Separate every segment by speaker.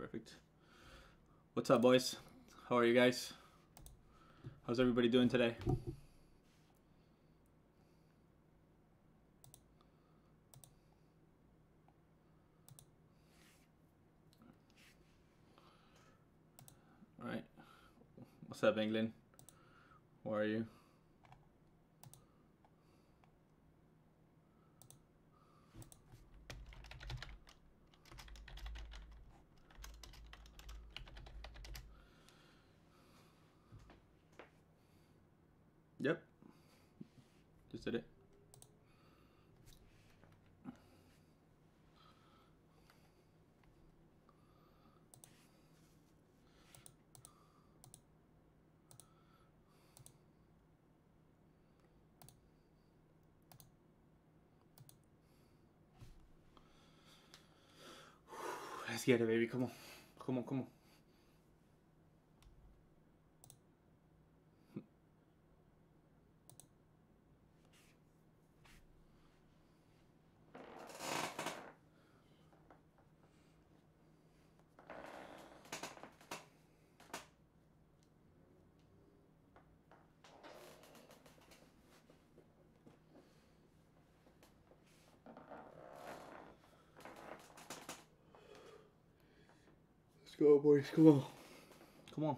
Speaker 1: Perfect. What's up, boys? How are you guys? How's everybody doing today? All right. What's up, England? How are you? Yep. Just did it. Let's get it, baby. Come on. Come on, come on. Let's go, boys. Come on. Come on.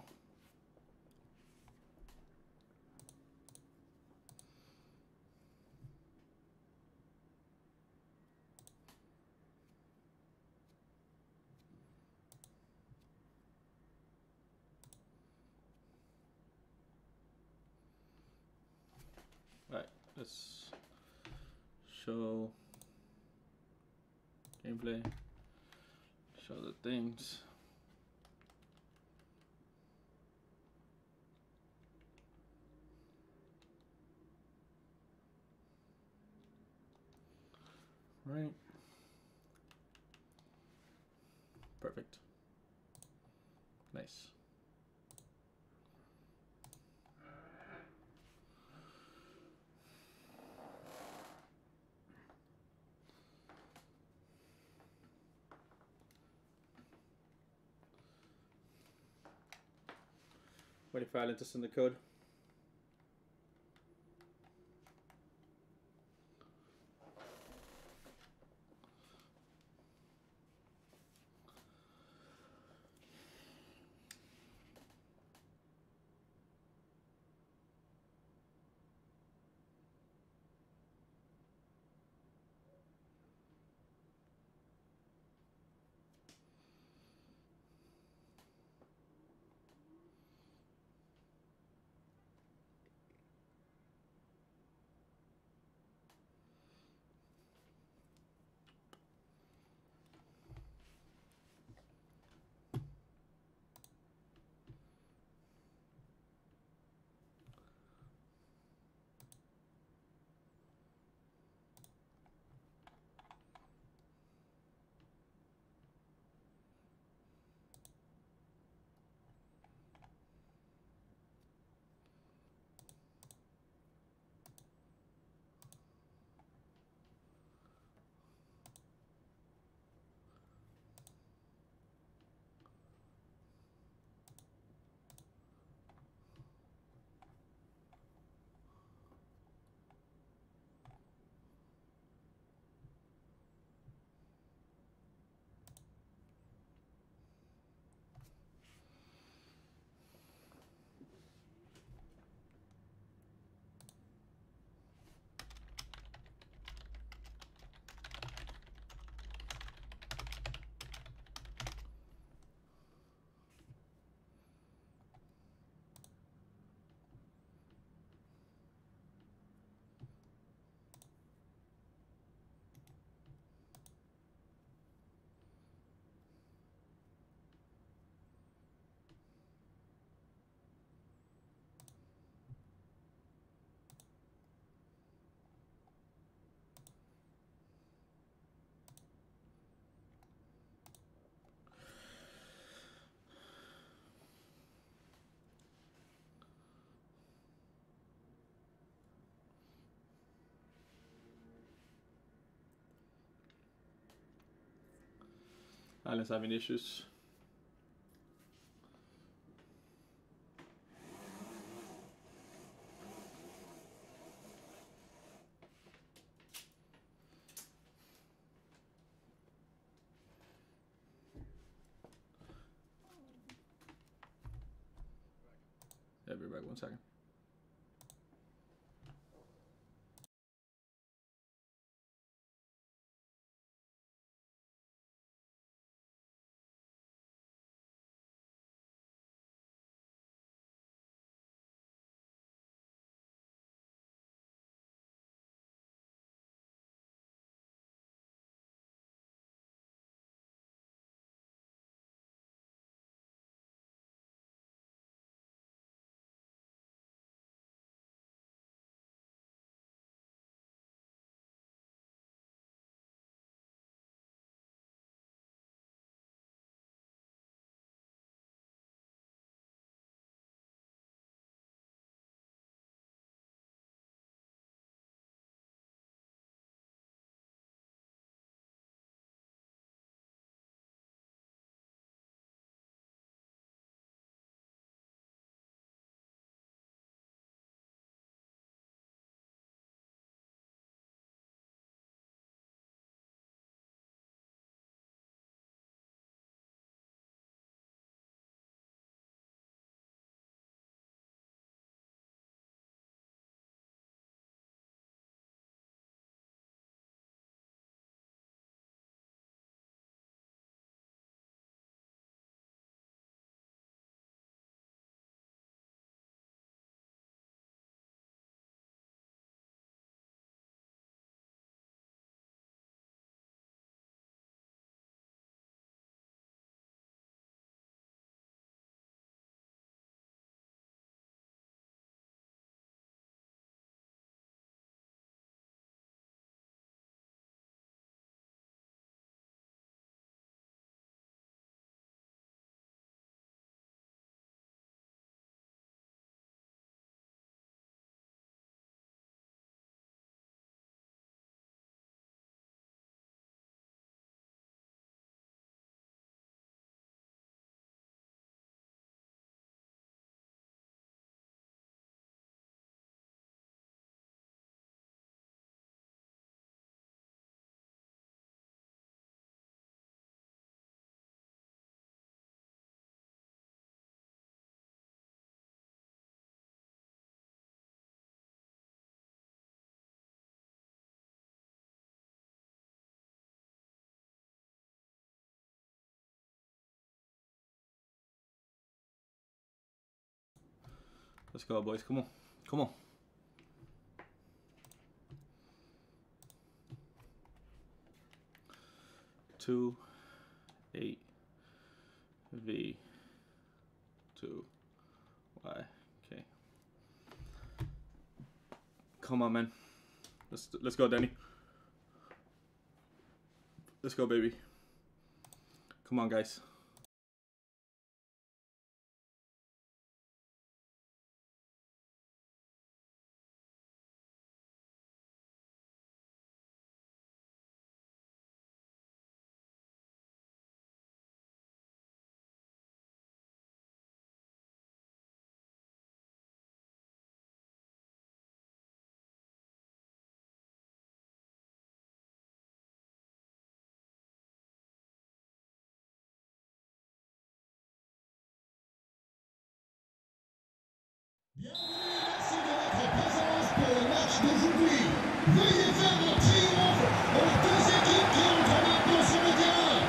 Speaker 1: All right. Let's show gameplay. Show the things. Right. Perfect. Nice. Waiting for Alan to send the code. Alan's having issues. be right back. 1 second. Let's go, boys. Come on. Come on. Two, 8, V, 2, Y. Okay. Come on, man. Let's go, Danny. Let's go, baby. Come on, guys.
Speaker 2: Bienvenue, merci de votre présence pour le match d'aujourd'hui. Veuillez faire un triomphe aux deux équipes qui entrent maintenant sur le terrain.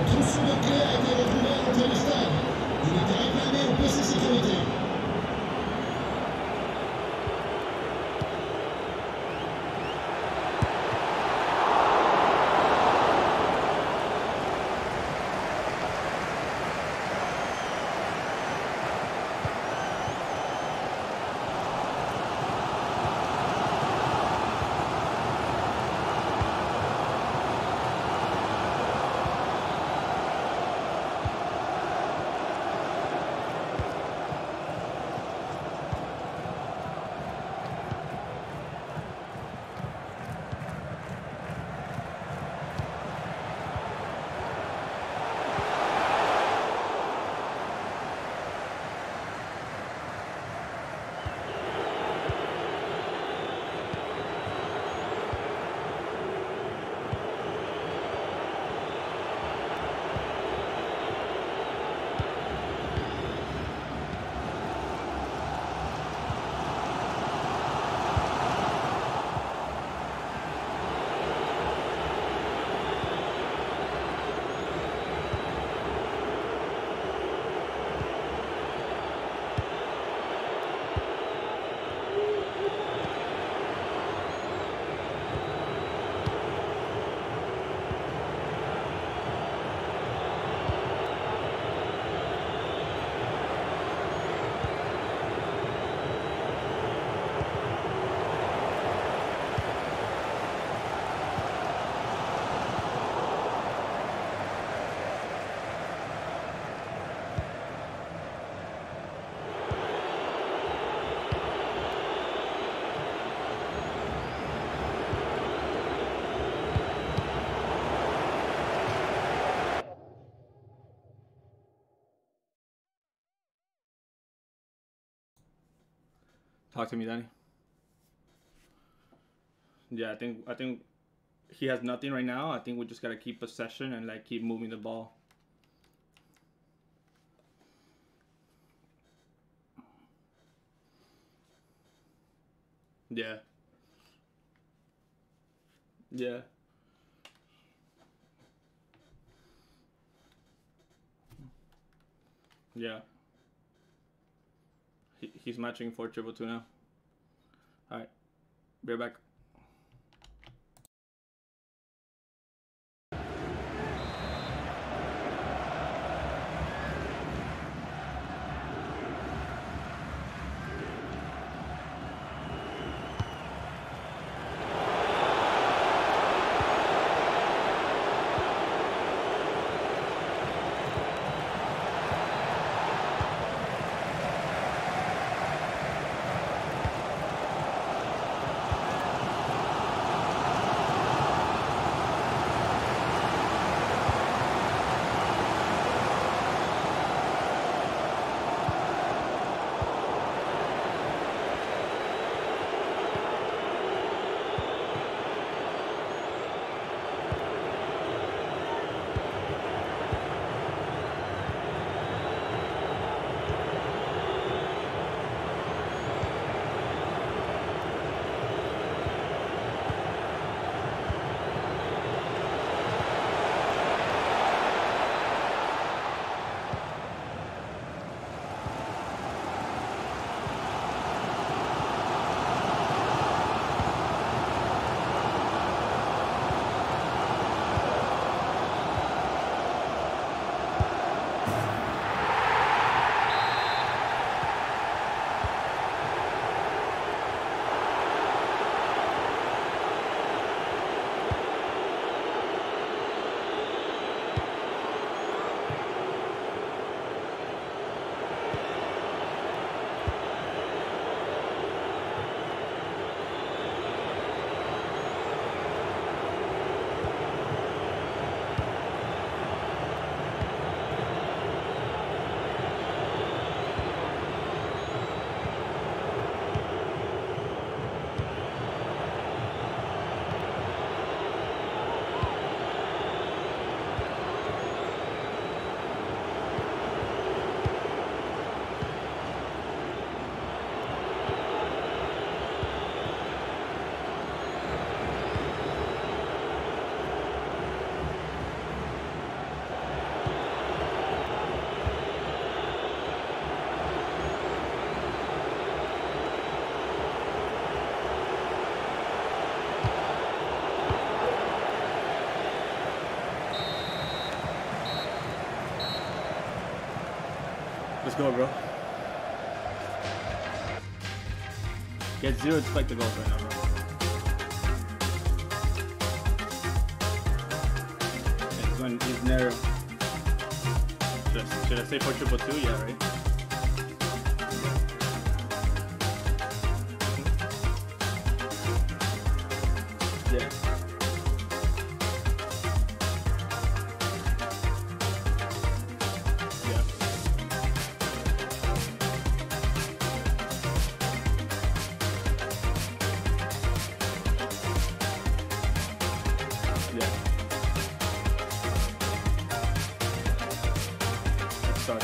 Speaker 2: trousseau de clés a été retrouvé à l'entrée du stade. Il était réclamé au PC Sécurité.
Speaker 1: Talk to me, Danny. Yeah, I think he has nothing right now. I think we just gotta keep possession and like keep moving the ball. Yeah. Yeah. Yeah. He's matching 4-2-2 now. All right. Be right back. Let's go, bro. Get 0 expected goals right now, bro. Yeah, he's narrow. Should I say for 2-2? Yeah, right? Yeah. Yeah. Let's start.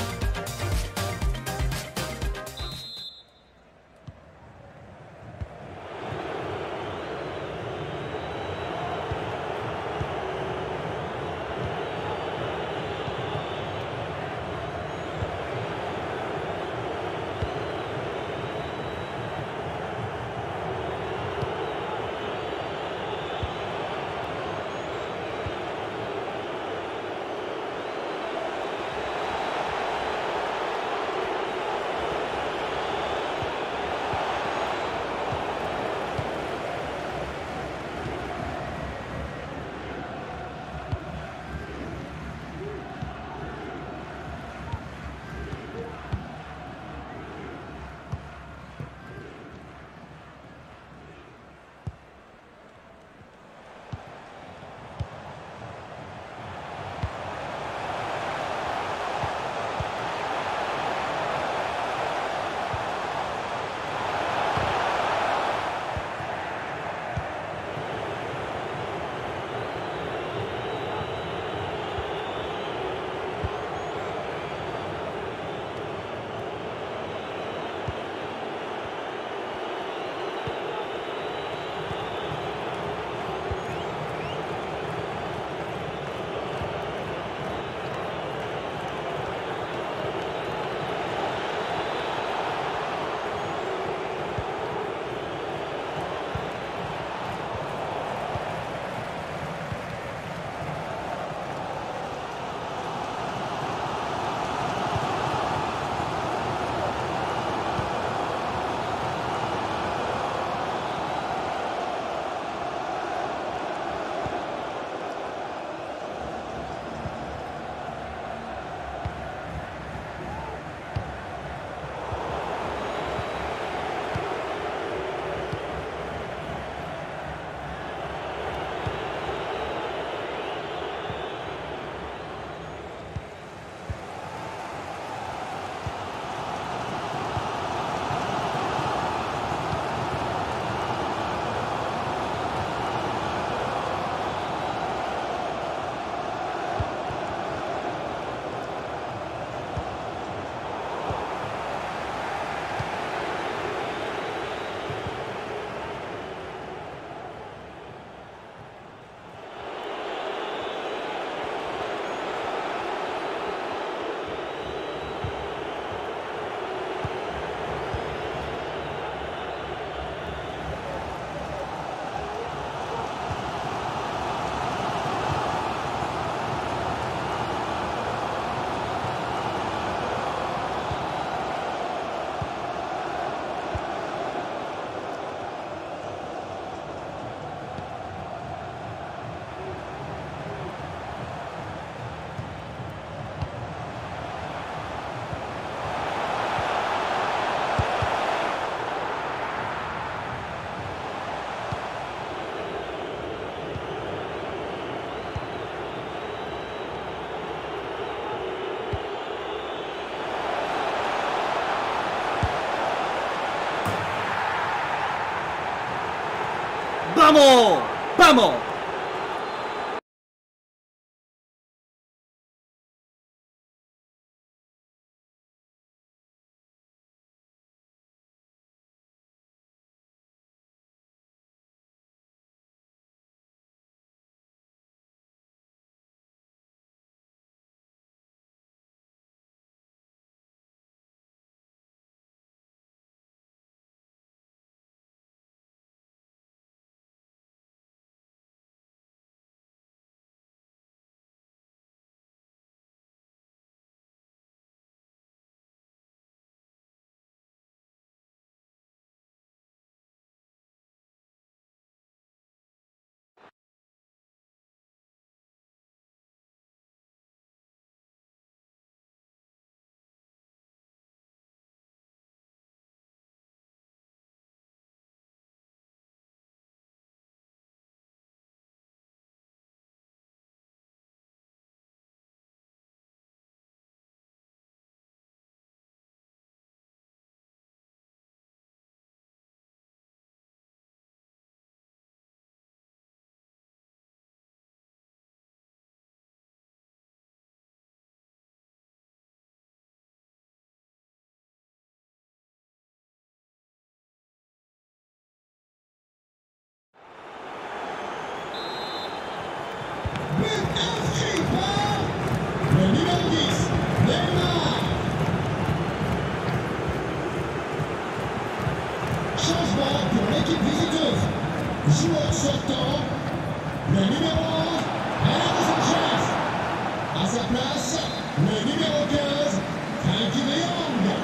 Speaker 1: ¡Vamos! ¡Vamos!
Speaker 2: sortant, le numéro 11, Anderson Chess. À sa place, le numéro 15, Frankie de Jong.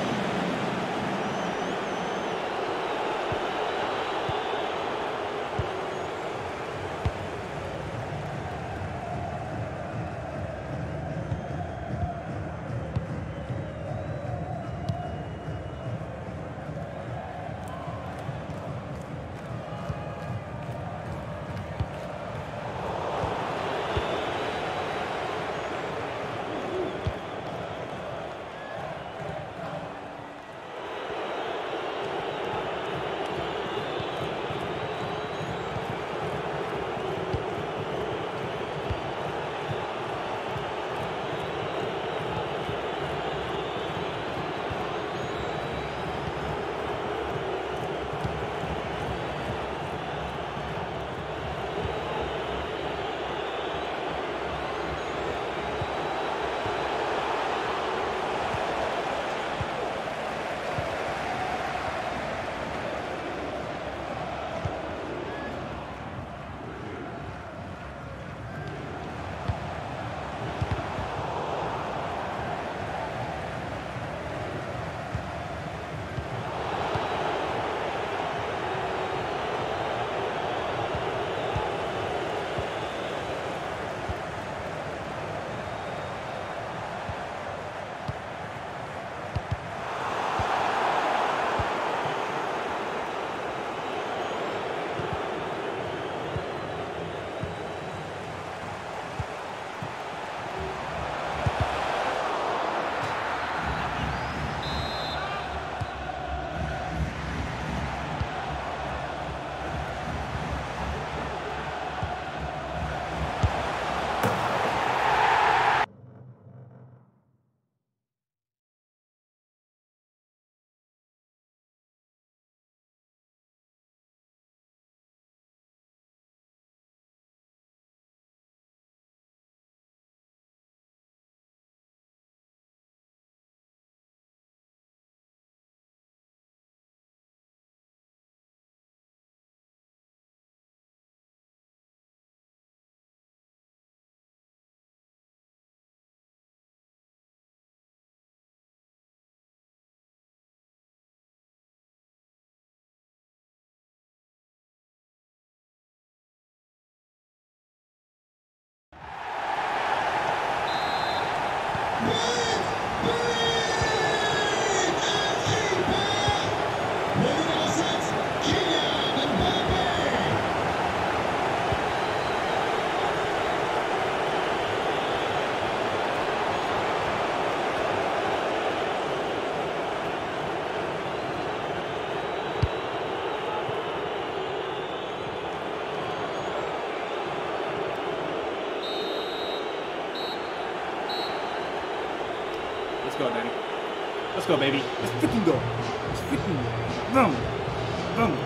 Speaker 1: Let's go, Danny. Let's go, baby. Let's freaking go. Let's freaking boom, boom.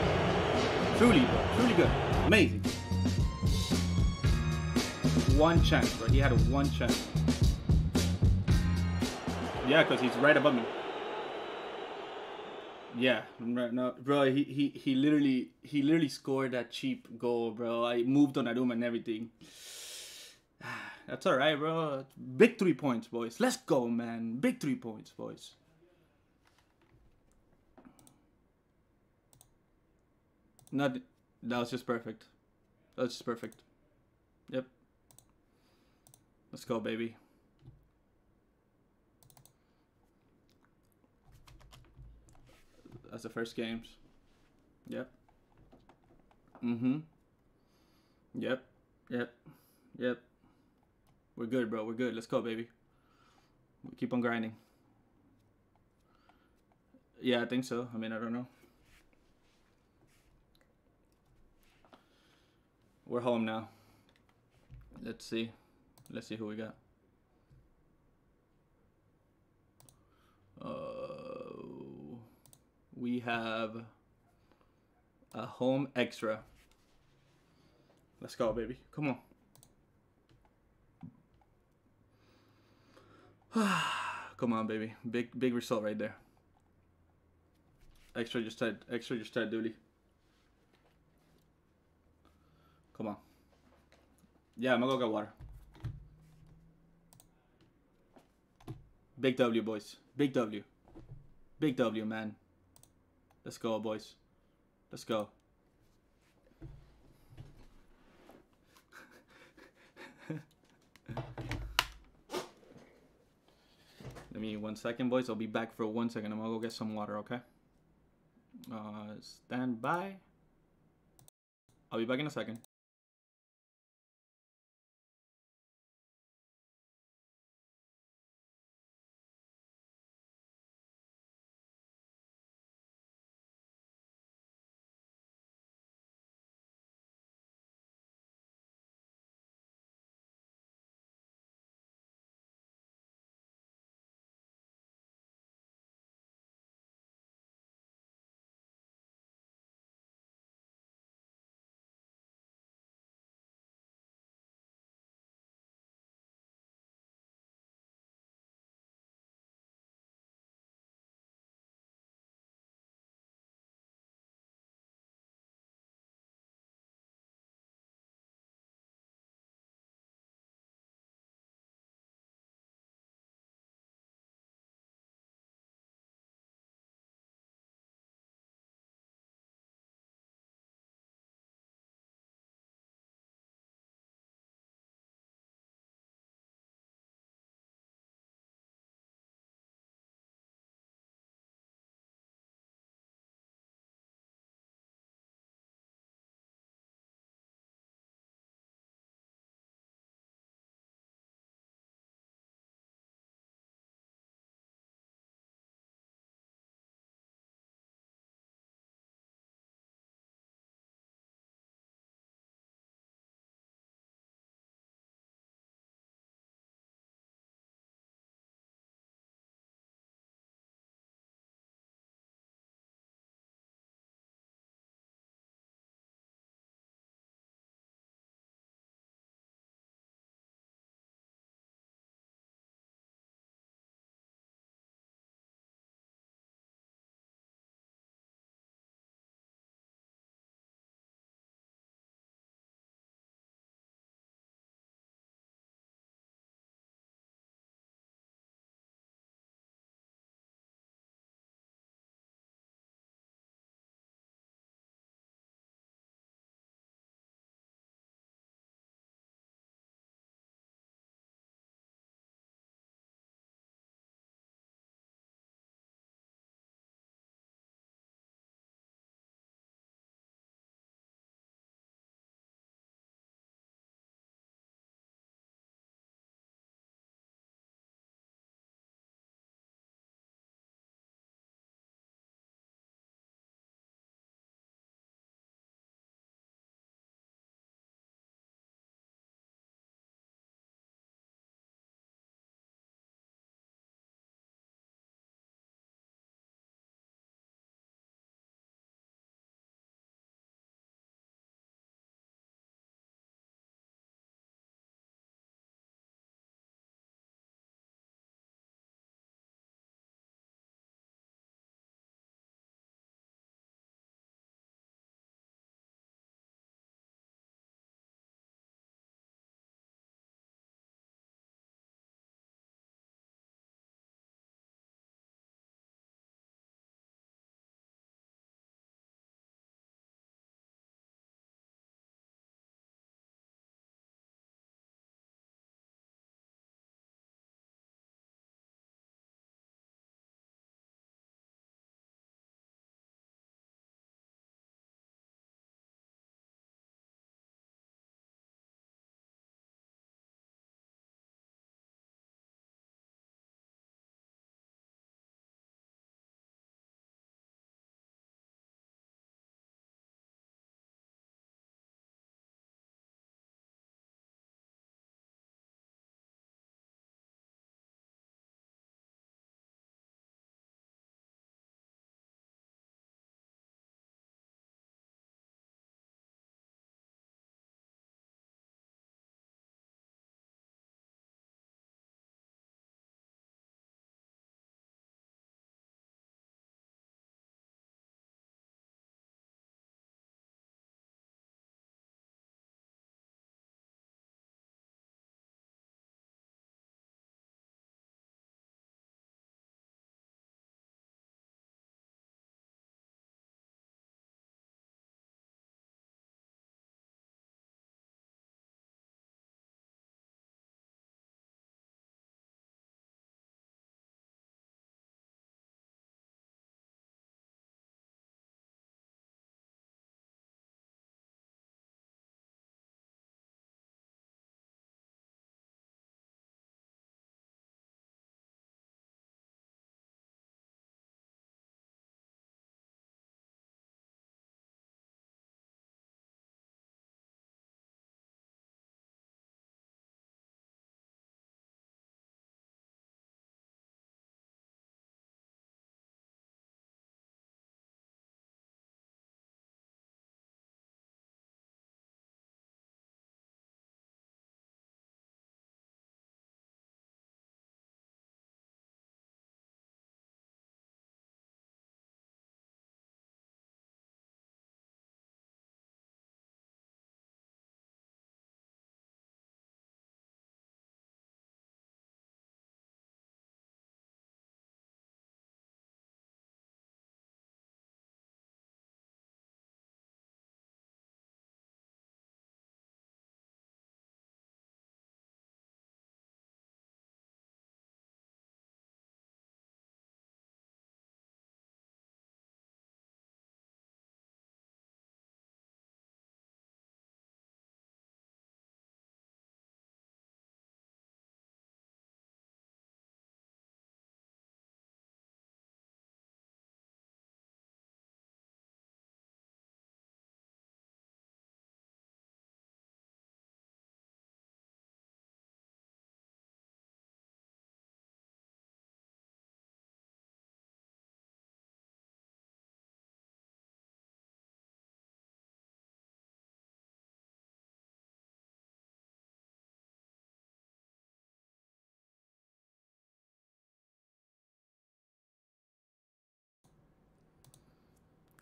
Speaker 1: Truly, bro. Truly good. Amazing. One chance, bro. He had a one chance. Yeah, because he's right above me. Yeah, right now, bro. He literally scored that cheap goal, bro. I moved on Aruma and everything. That's all right, bro. Big 3 points, boys. Let's go, man. Big 3 points, boys. Not that was just perfect. That was just perfect. Yep. Let's go, baby. That's the first games. Yep. Yep. Yep. Yep. We're good, bro. We're good. Let's go, baby. We keep on grinding. Yeah, I think so. I mean, I don't know. We're home now. Let's see. Let's see who we got. We have a home extra. Let's go, baby. Come on. Come on, baby. Big result right there. Extra just started duty. Come on. Yeah, I'm gonna go get water. Big W, boys. Big W. Big W, man. Let's go, boys. Let's go. Let me 1 second, boys. I'll be back for 1 second. I'm gonna go get some water, okay? Stand by. I'll be back in a second.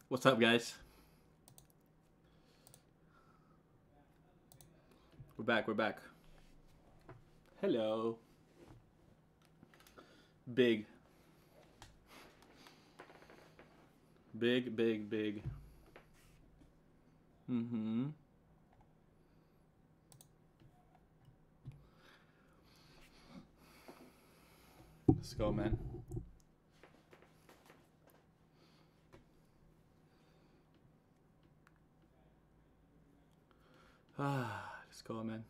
Speaker 1: What's up, guys? We're back. We're back. Hello. Big. Big, big, big. Mm-hmm. Let's go, man. Let's go, man.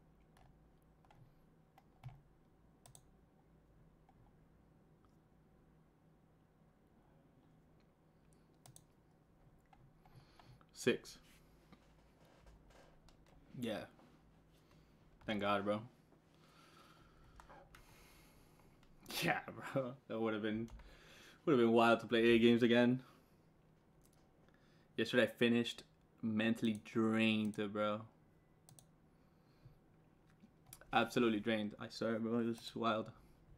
Speaker 1: Six. Yeah. Thank God, bro. Yeah, bro. That would have been wild to play 8 games again. Yesterday I finished mentally drained, bro. Absolutely drained. I swear, bro. It was wild.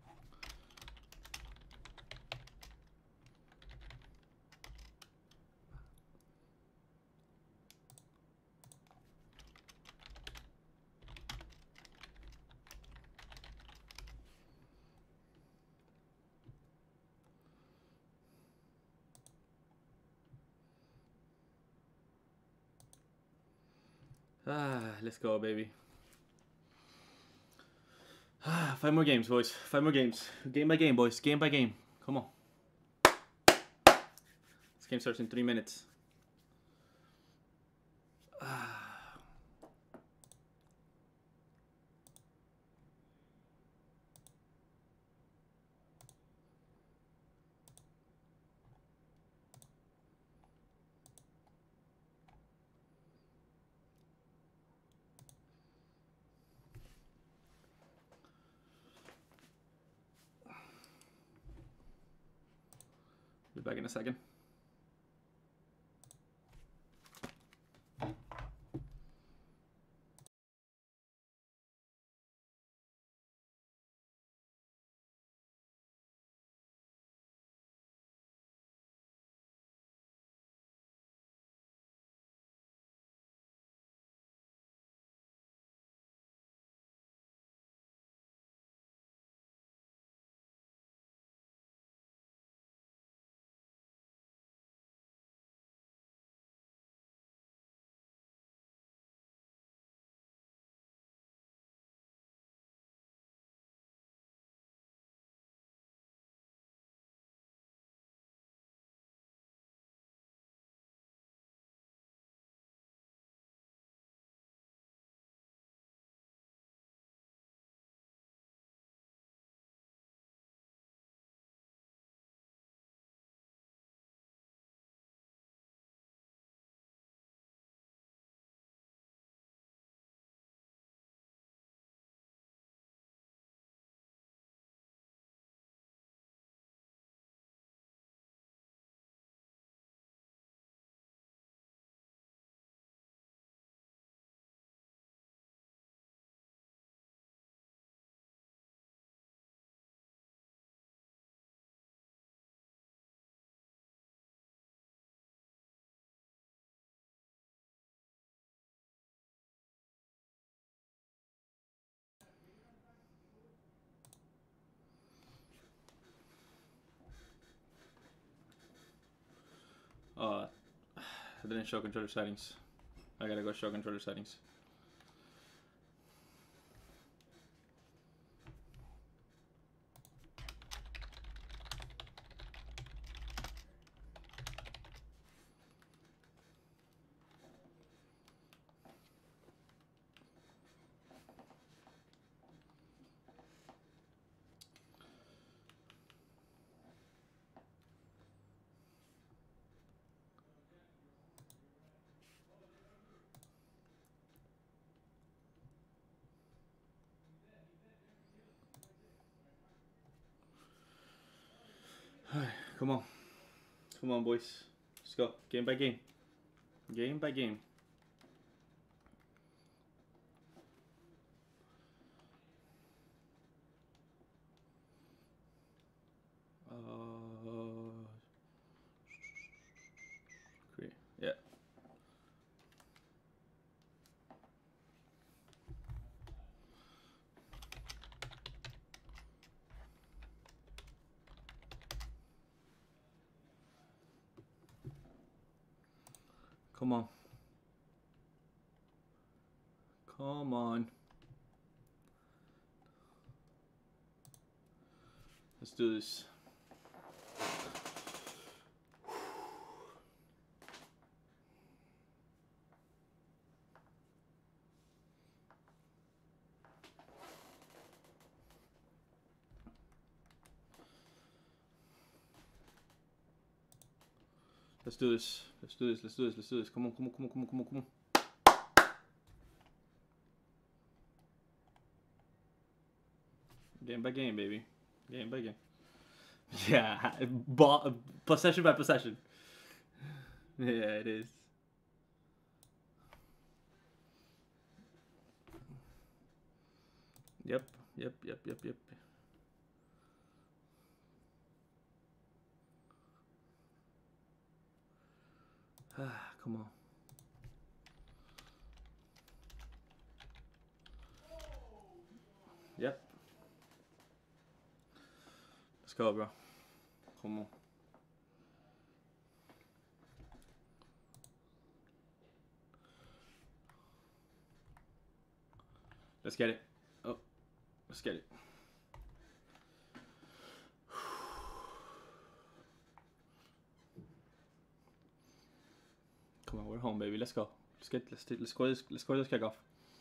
Speaker 1: Let's go, baby. 5 more games, boys. 5 more games. Game by game, boys. Game by game. Come on. This game starts in 3 minutes. Be back in a second. I didn't show controller settings. I gotta go show controller settings. Come on. Come on, boys. Let's go. Game by game. Game by game. Come on. Come on. Let's do this. Let's do this. Let's do this. Let's do this. Let's do this. Come on, come on, come on, come on, come on, come on. Game by game, baby. Game by game. Yeah, possession by possession. Yeah, it is. Yep, yep, yep, yep, yep. Come on. Yep. Let's go, bro. Come on. Let's get it. Oh, let's get it. Come on, we're home, baby. Let's go. Let's score this kickoff.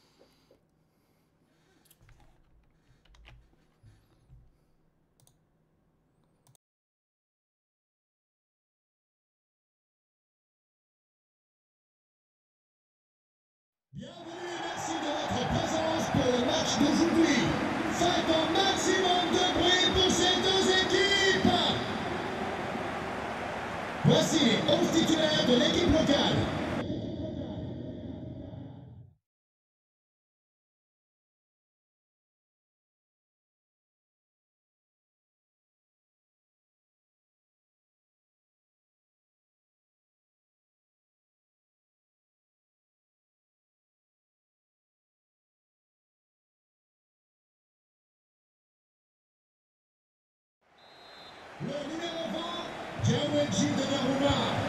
Speaker 2: Bienvenue et merci de votre présence pour le match d'aujourd'hui. Faites un maximum de bruit pour ces deux équipes. Voici les 11 titulaires de l'équipe locale. Le numéro 20, Gianluigi Donnarumma.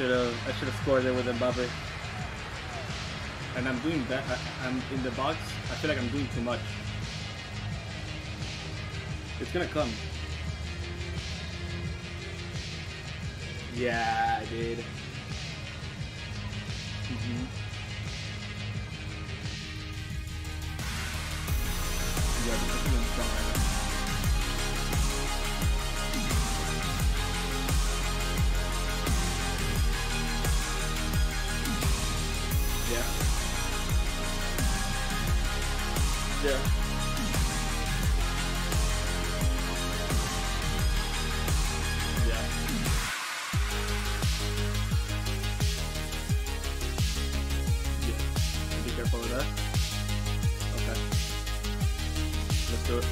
Speaker 1: should have scored it with Mbappe. And I'm doing that. I'm in the box. I feel like I'm doing too much. It's gonna come. Yeah, I did. Yeah, because I'm doing strong right now. Yeah. Yeah. Yeah. Yeah. Be careful with that. Okay. Let's do it.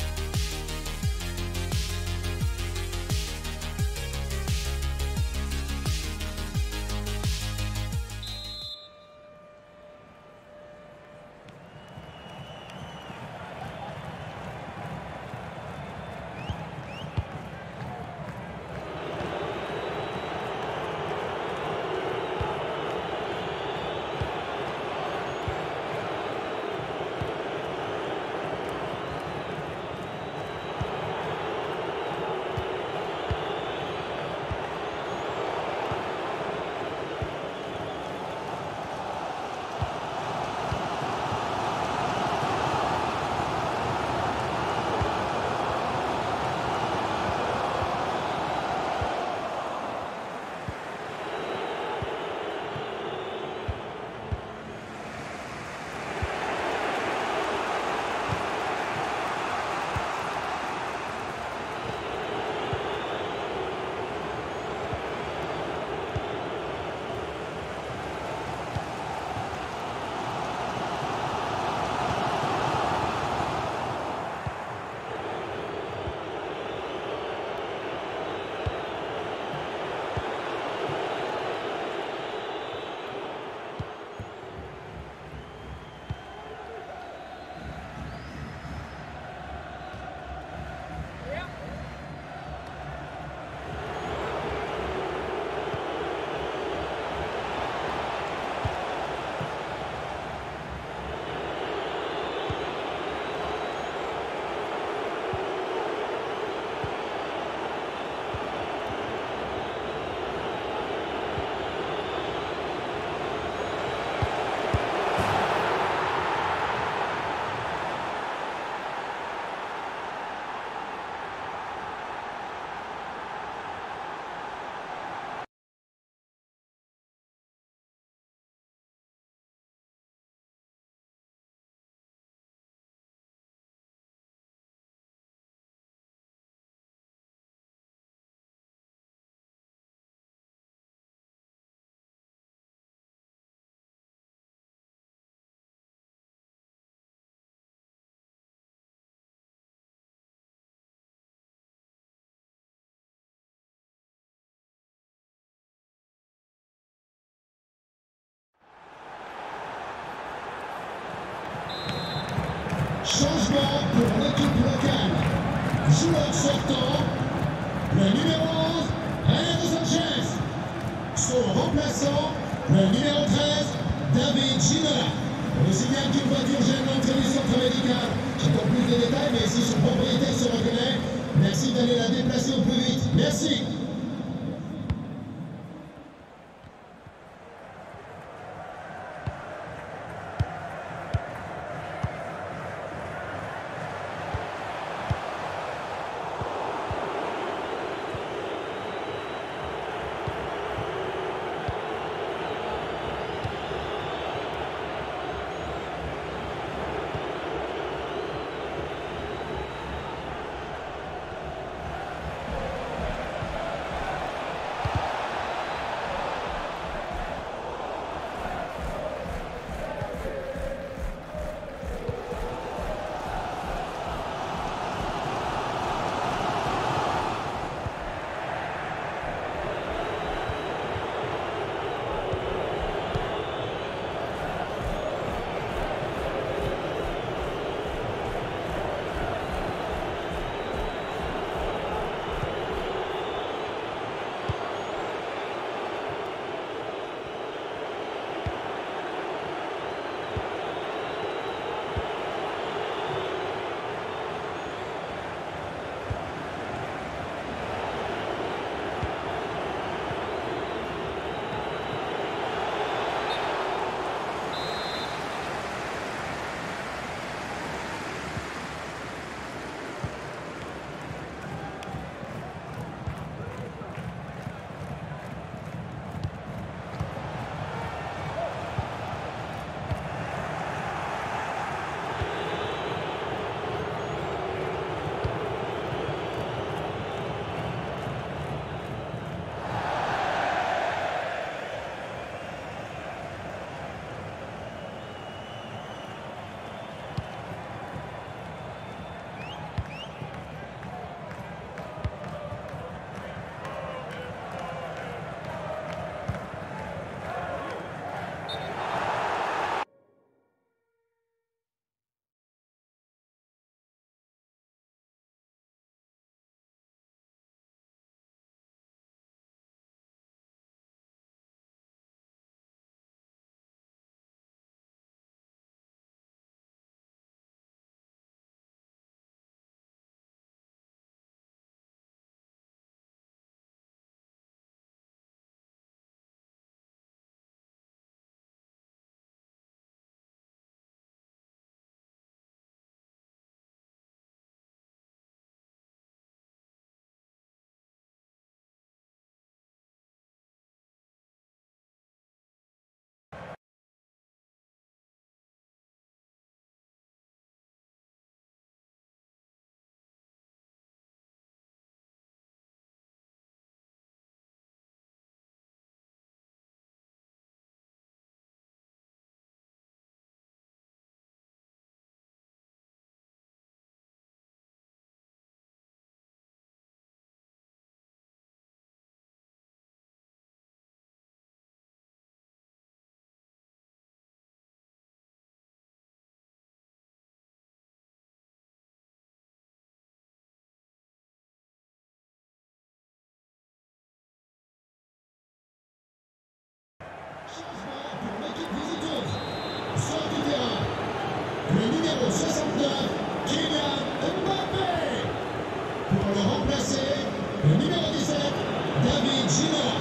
Speaker 2: Changement pour l'équipe locale. Joueur sortant, le numéro 11, Alejandro Sanchez. Son remplaçant, le numéro 13, David Ginola. On nous signale qu'une voiture gêne l'entrée du centre médical. J'attends plus de détails, mais si son propriétaire se reconnaît, merci d'aller la déplacer au plus vite. Merci. l'équipe visiteuse. Sort du terrain. Le numéro 69, Kylian Mbappé. Pour le remplacer, le numéro 17, David Ginola.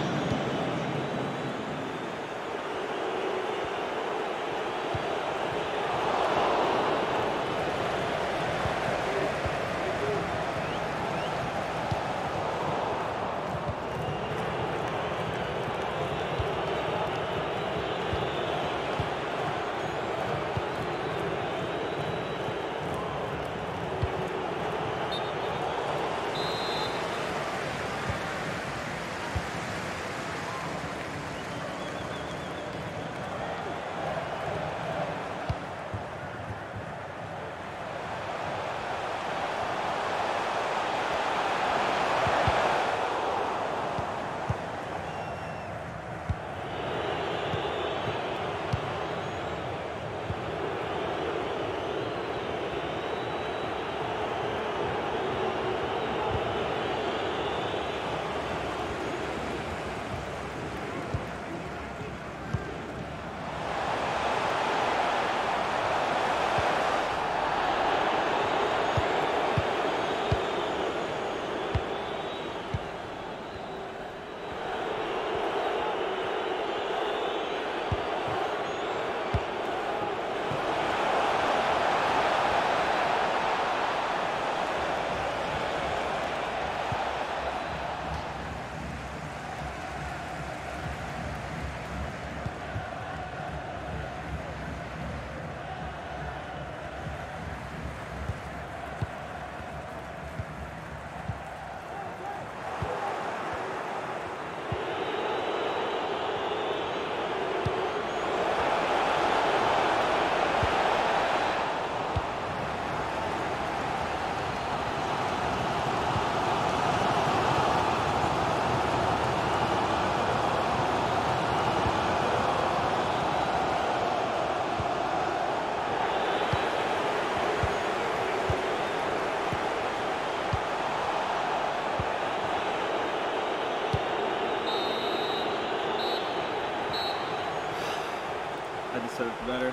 Speaker 1: I deserved better.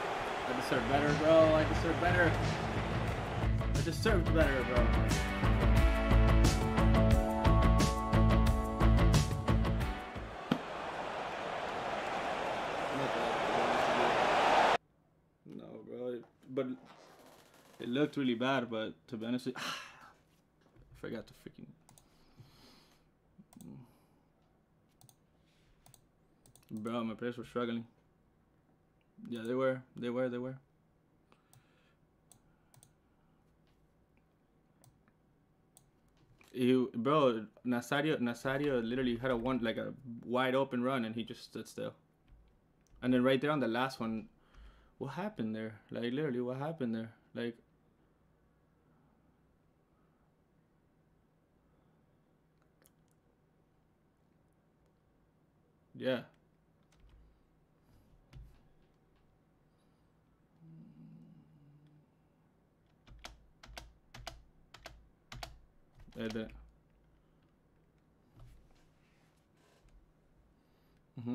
Speaker 1: I deserve better, bro. I deserve better. I deserved better, bro. No, bro. But it looked really bad, but to be honest with you, I forgot to freaking... Bro, my players were struggling. Yeah, they were. Bro, Nazario literally had a wide open run and he just stood still. And then right there on the last one, what happened there? Like literally, what happened there? Like, yeah. Mm-hmm.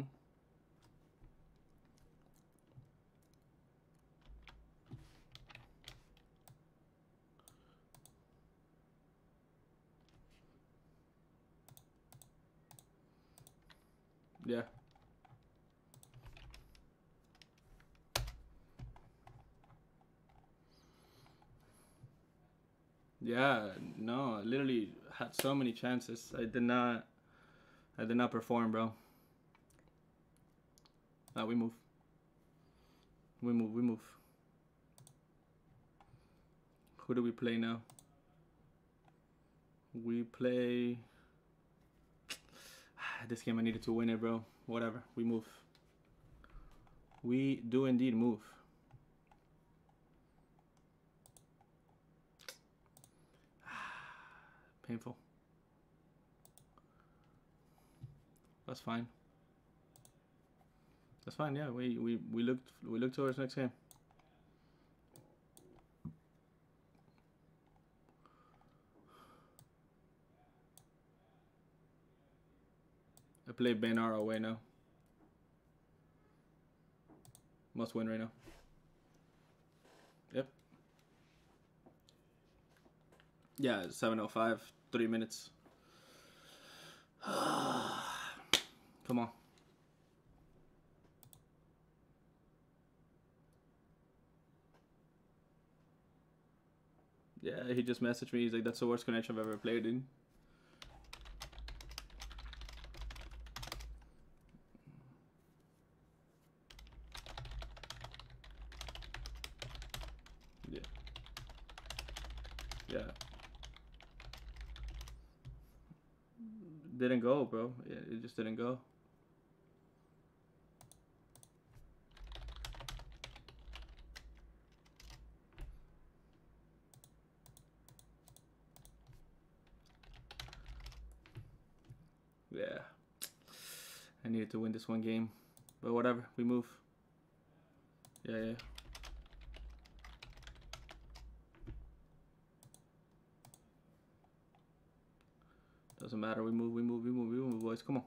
Speaker 1: Yeah. Yeah, no, I literally had so many chances. I did not perform, bro. Nah, we move. We move. Who do we play now? We play... This game I needed to win it, bro. Whatever, we move. We do indeed move. Painful. That's fine. That's fine. Yeah, we look towards next game. I play Benar away now. Must win right now. Yep. Yeah, 7:05, 3 minutes. Come on. Yeah, he just messaged me. He's like, that's the worst connection I've ever played in. Yeah. Yeah. Didn't go, bro. Yeah, it just didn't go. Yeah. I needed to win this one game. But whatever, we move. Yeah. Doesn't matter, we move, boys. Come on.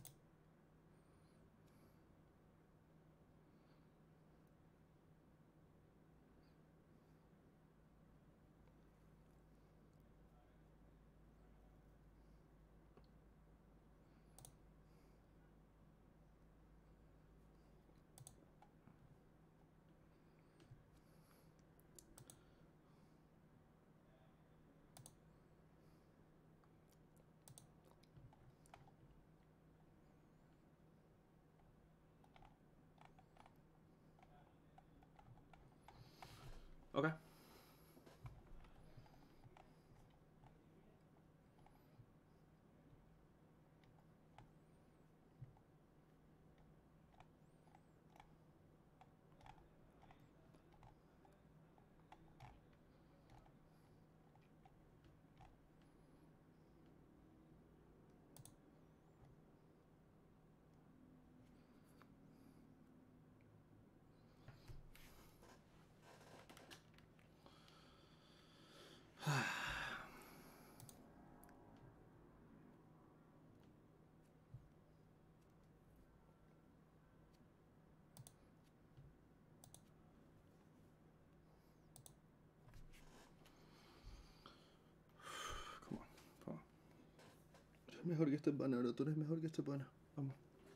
Speaker 1: Okay. Mejor que este pana, bro. Tú eres mejor que este pana. Vamos.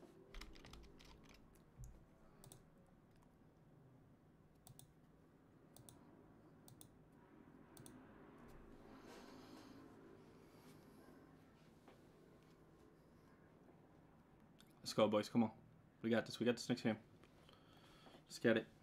Speaker 1: Let's go, boys. Come on. We got this. We got this next game. Let's get it.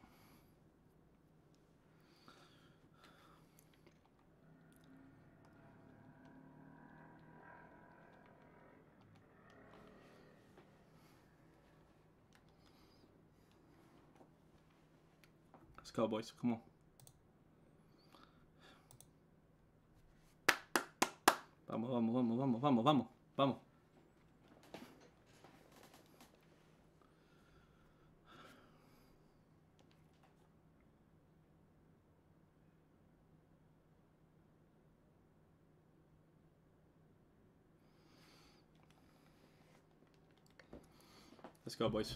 Speaker 1: Let's go, boys. Come on. Vamos. Let's go, boys.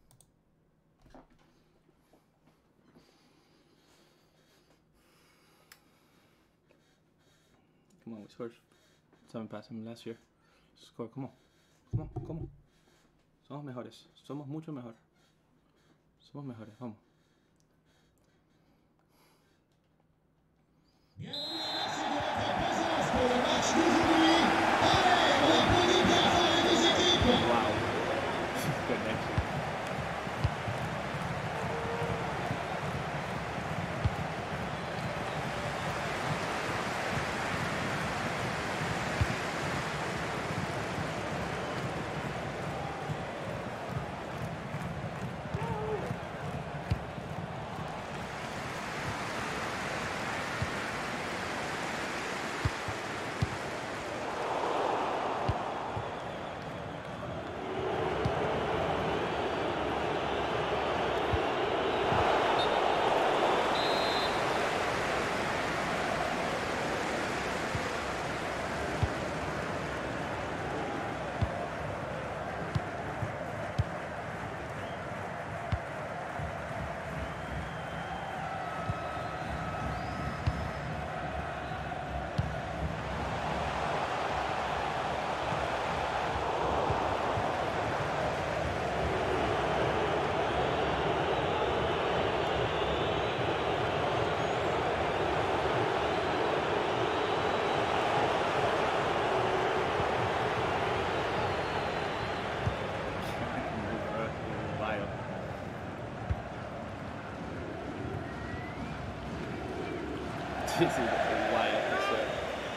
Speaker 1: Come on, we scored 7 past him last year. Score, come on. Somos mejores. Somos mucho mejor. Somos mejores, vamos. Wow. Good next. This is wild, I swear.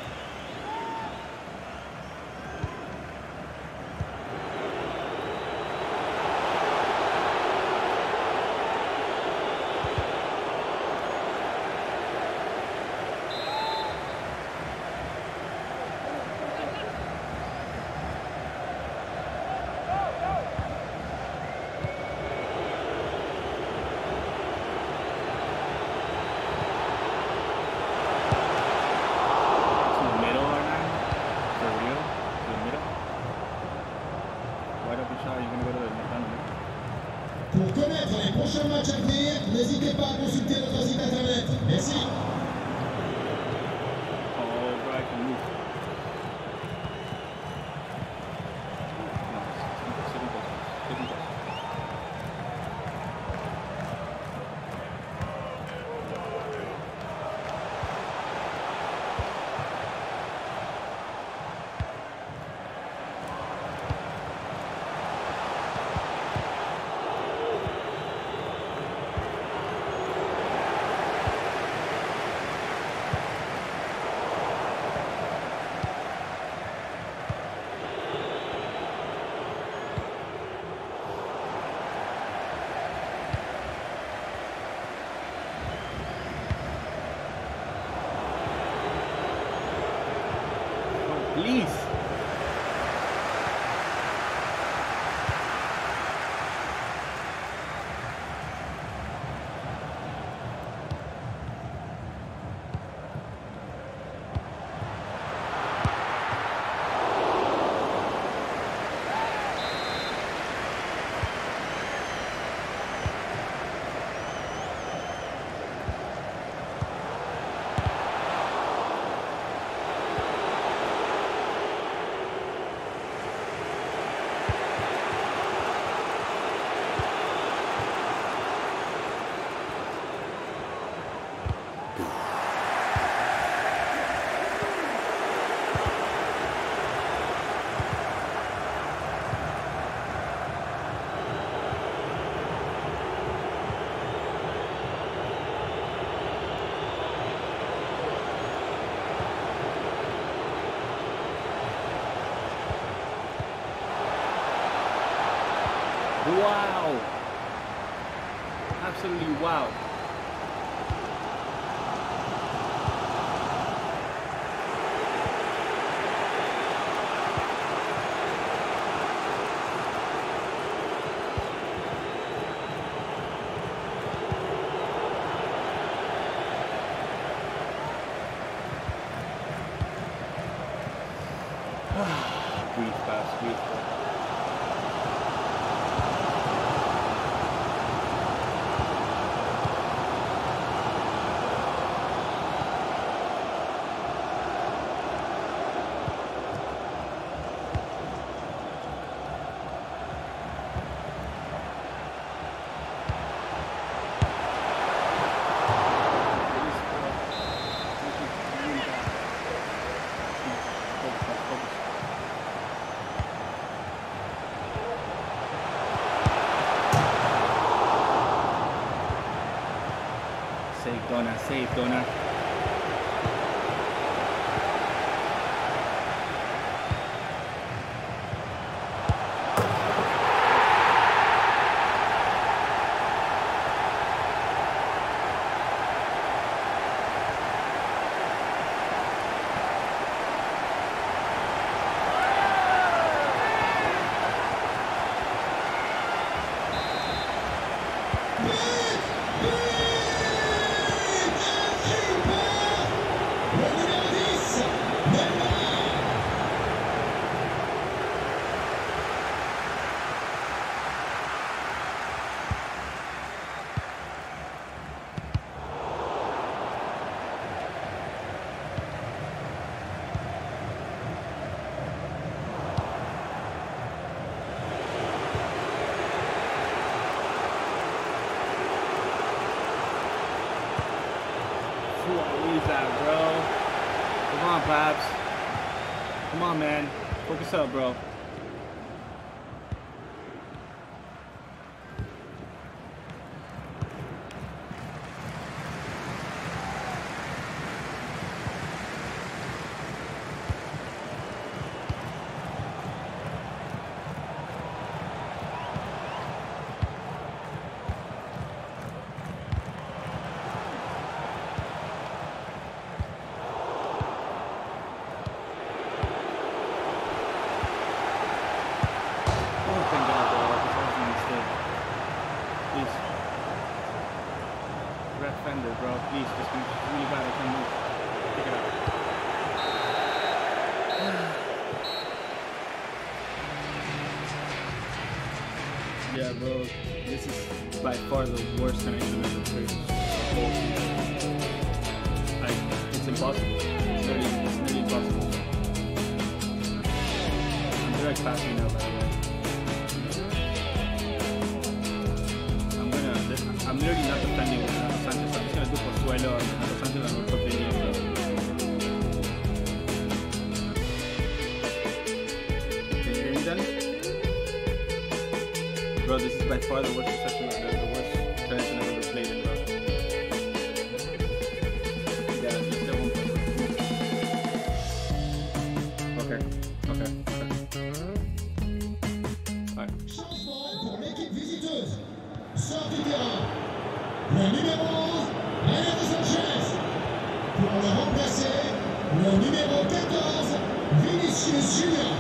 Speaker 2: Pour connaître les prochains matchs à venir, n'hésitez pas à consulter notre site internet. Merci.
Speaker 1: Please. Wow. Absolutely wow. Breathe fast, breathe fast. Save Donna. What is that, bro? Come on, Babs. Come on, man. Focus up, bro. Yeah, bro. This is by far the worst connection I've ever played. It's impossible. It's really impossible. I'm direct passing now, by the way. I'm literally not defending with Renato Sanchez. I'm just gonna do Pozuelo on Renato Sanchez and put Vinny in, bro. Can you hear me, Danny? Bro, this is by far the worst session, the worst connection I've ever played in, bro. Yeah, let's get one play. Okay. Alright.
Speaker 2: Changement pour l'équipe visiteuse. Sort du terrain. Le numéro 11, Renato Sanchez. Pour le remplacer, le numéro 14, Vinicius Junior.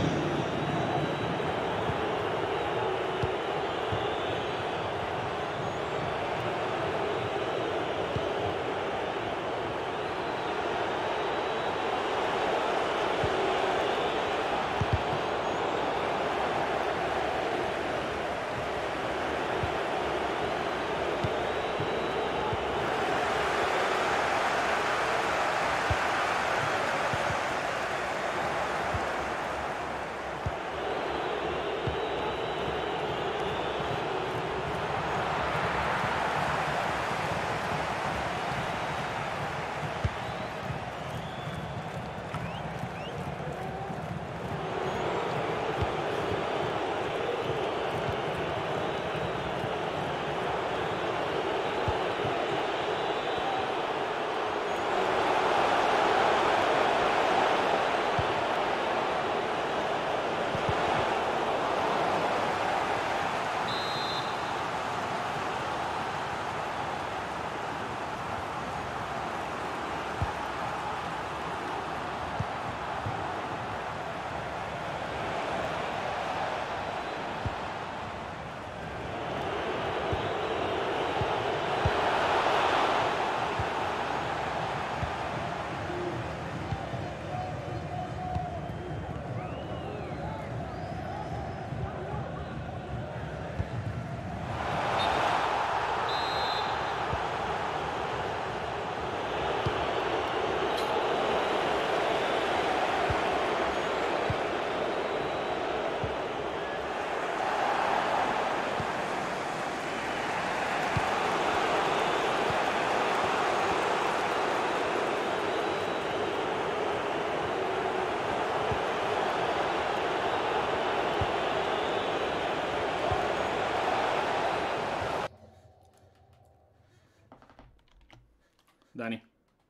Speaker 1: Danny.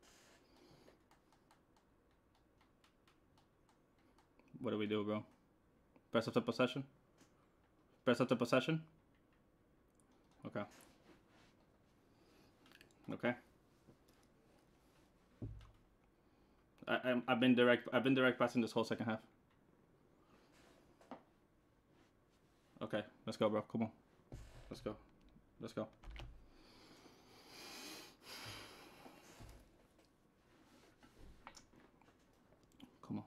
Speaker 1: What do we do, bro? Press up to possession? Press up to possession? Okay. Okay. I've been direct passing this whole second half. Okay, let's go, bro. Come on. Let's go. Let's go. Come on.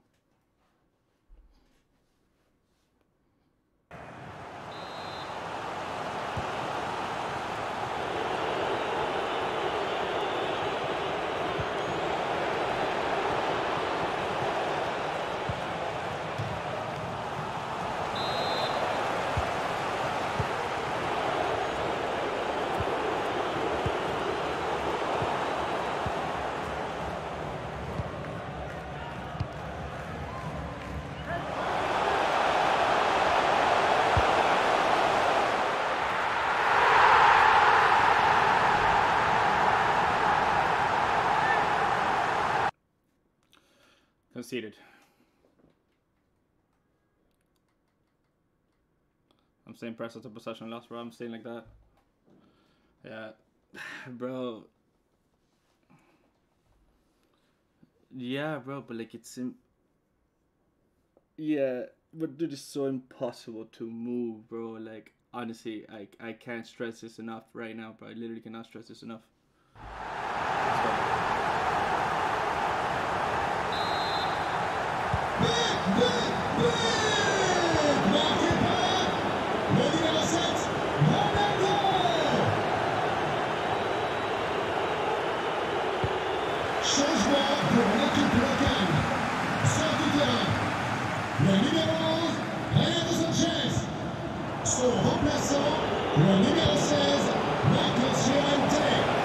Speaker 1: Conceded. I'm saying press up to possession loss, bro. I'm saying like that. Yeah. Bro. Yeah, bro, but like it's yeah, but dude, it's so impossible to move, bro. Like honestly, I can't stress this enough right now, bro. I literally cannot stress this enough. Let's go.
Speaker 2: Marqué par le numéro 7, remplacement pour l'équipe locale. Sort du terrain, le numéro 11, Renato Sanchez. Son remplaçant, le numéro 16, Marcos Llorente.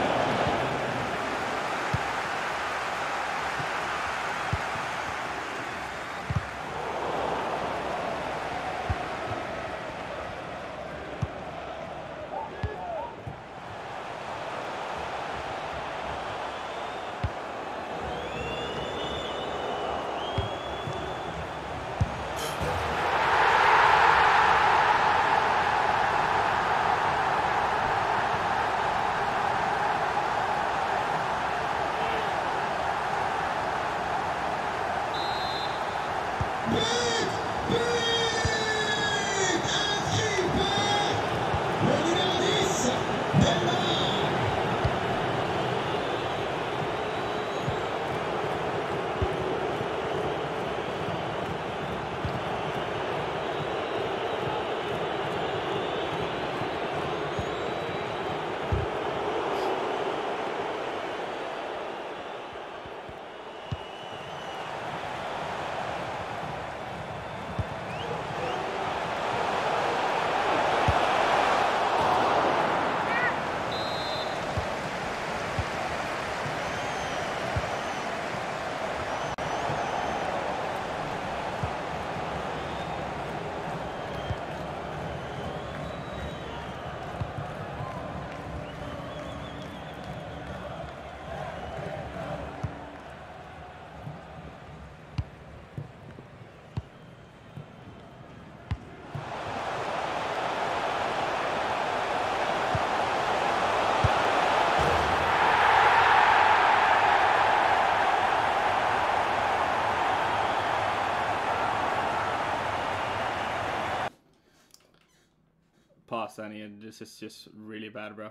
Speaker 1: Past any, and this is just really bad, bro.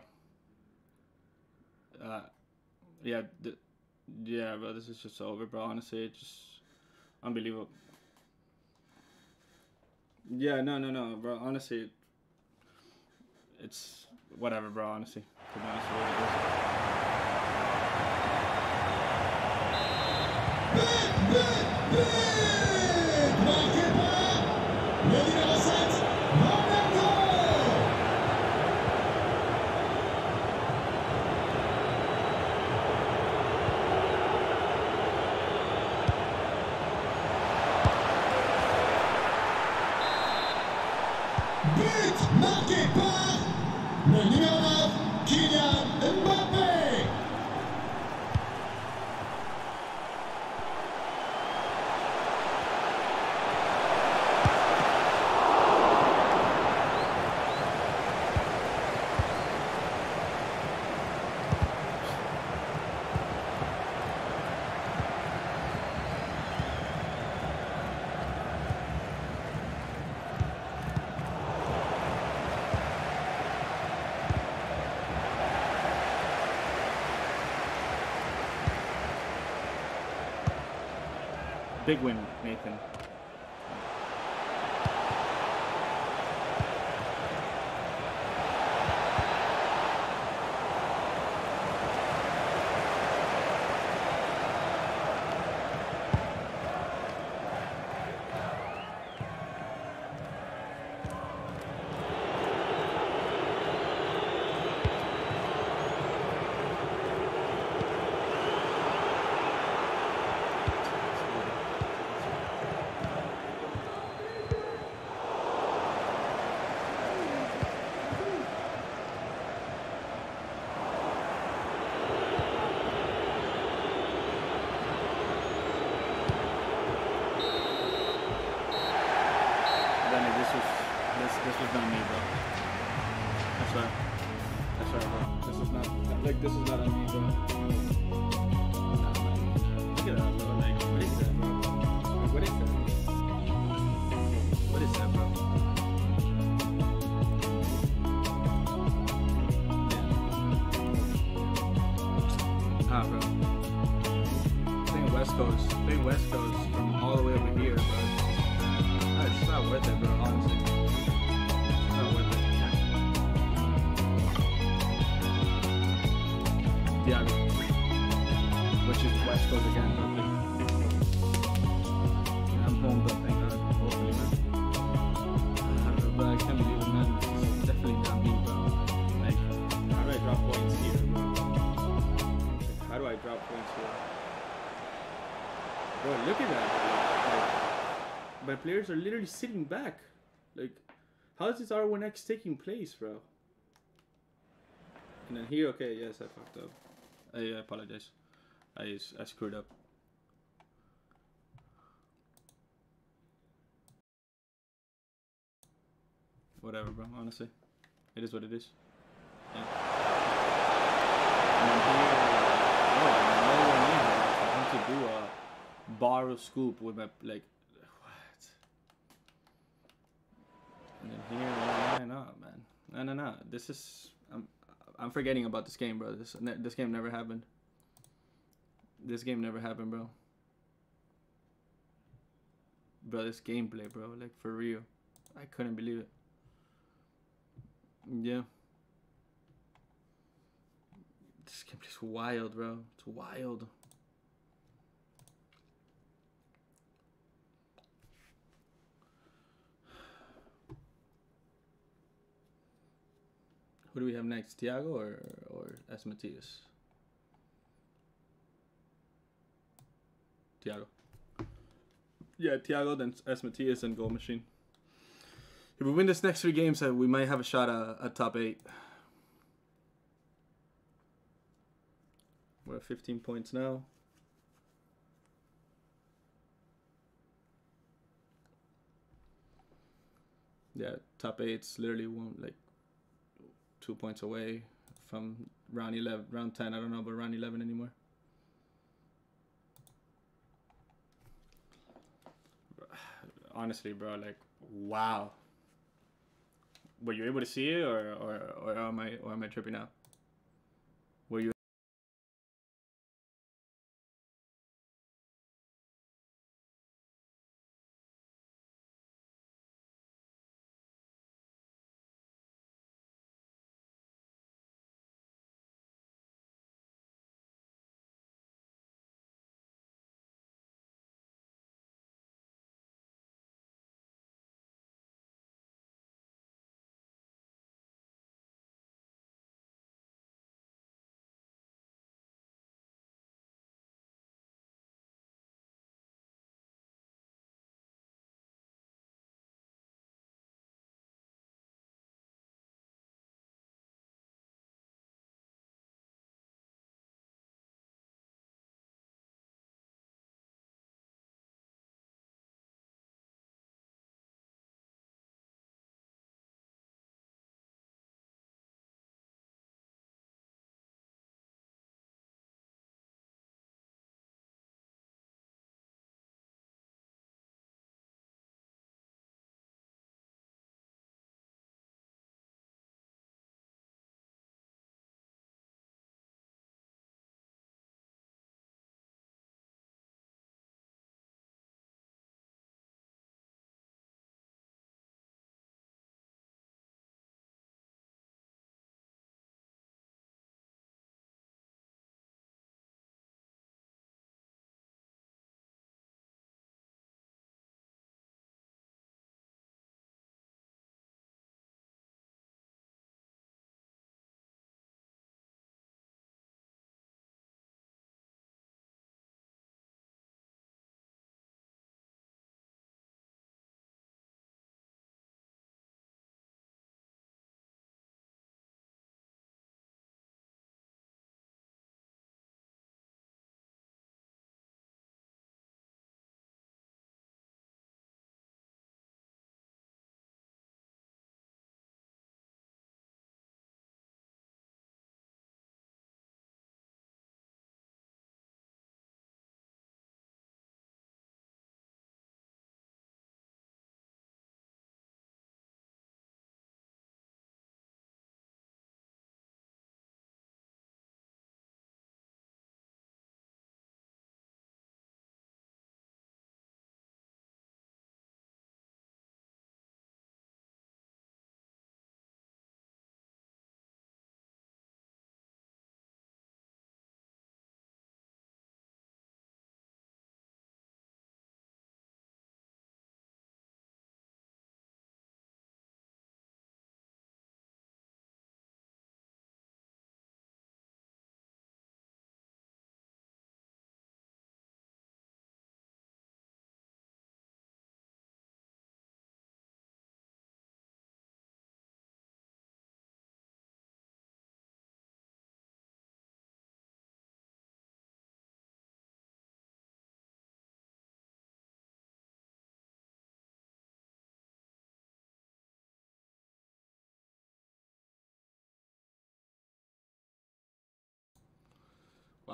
Speaker 1: Yeah, yeah, bro. This is just over, bro. Honestly, it's just unbelievable. Yeah, no, bro. Honestly, it's whatever, bro. Honestly, to be honest
Speaker 2: But marqué par le numéro 9, Kylian Mbappé.
Speaker 1: Big win, Nathan. This was not me, bro. That's right, bro. This is not, like, this is not on me, bro. Nah, man. Look at that, bro. Like, what is that, bro? Like, what is that? What is that, bro? Yeah. Nah, bro. Playing West Coast from all the way over here, bro. It's not worth it, bro, honestly. It's not worth it. Yeah, which is why Alright, scores again, hopefully. I'm home though, thank God. Hopefully, man. But I can't believe it, man. It's definitely not me, bro. Like, how do I drop points here, bro? Like, how do I drop points here? Bro, look at that, bro. Like, my players are literally sitting back. Like, how is this R1X taking place, bro? And then here, okay, yes, I fucked up. I apologize. I screwed up. Whatever, bro. Honestly, it is what it is. Yeah. And then here, I want to do a borrow scoop with my like. What? And then here, no, man, no. This is I'm forgetting about this game, bro. This game never happened. This game never happened, bro. Bro, this gameplay, bro, like for real. I couldn't believe it. Yeah. This gameplay's wild, bro. It's wild. Who do we have next? Thiago or S. Matias? Thiago. Yeah, Thiago, then S. Matias, and Goal Machine. If we win this next 3 games, we might have a shot at top 8. We're at 15 points now. Yeah, top 8's literally like 2 points away from round 11, round 10. I don't know about round 11 anymore. Honestly, bro, like, wow. Were you able to see it, or am I tripping out? Were you?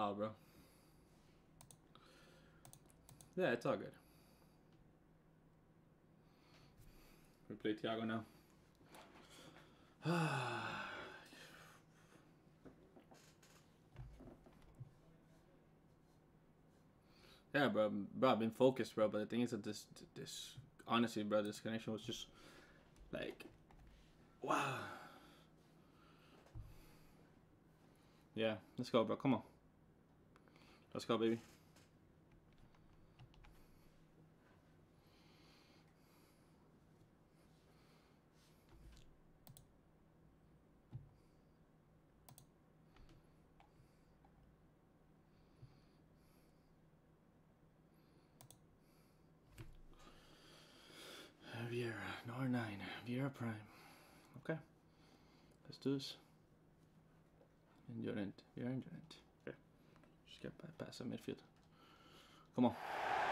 Speaker 1: Wow, bro. Yeah, it's all good. We play Thiago now. Yeah, bro. I've been focused, bro. But the thing is that this honestly, bro, this connection was just like, wow. Yeah, let's go, bro. Come on. Let's go, baby. Vieira, no R9, Vieira Prime. Okay, let's do this. Endurant, Vieira Endurant. Okay, just get past the midfield. Come on.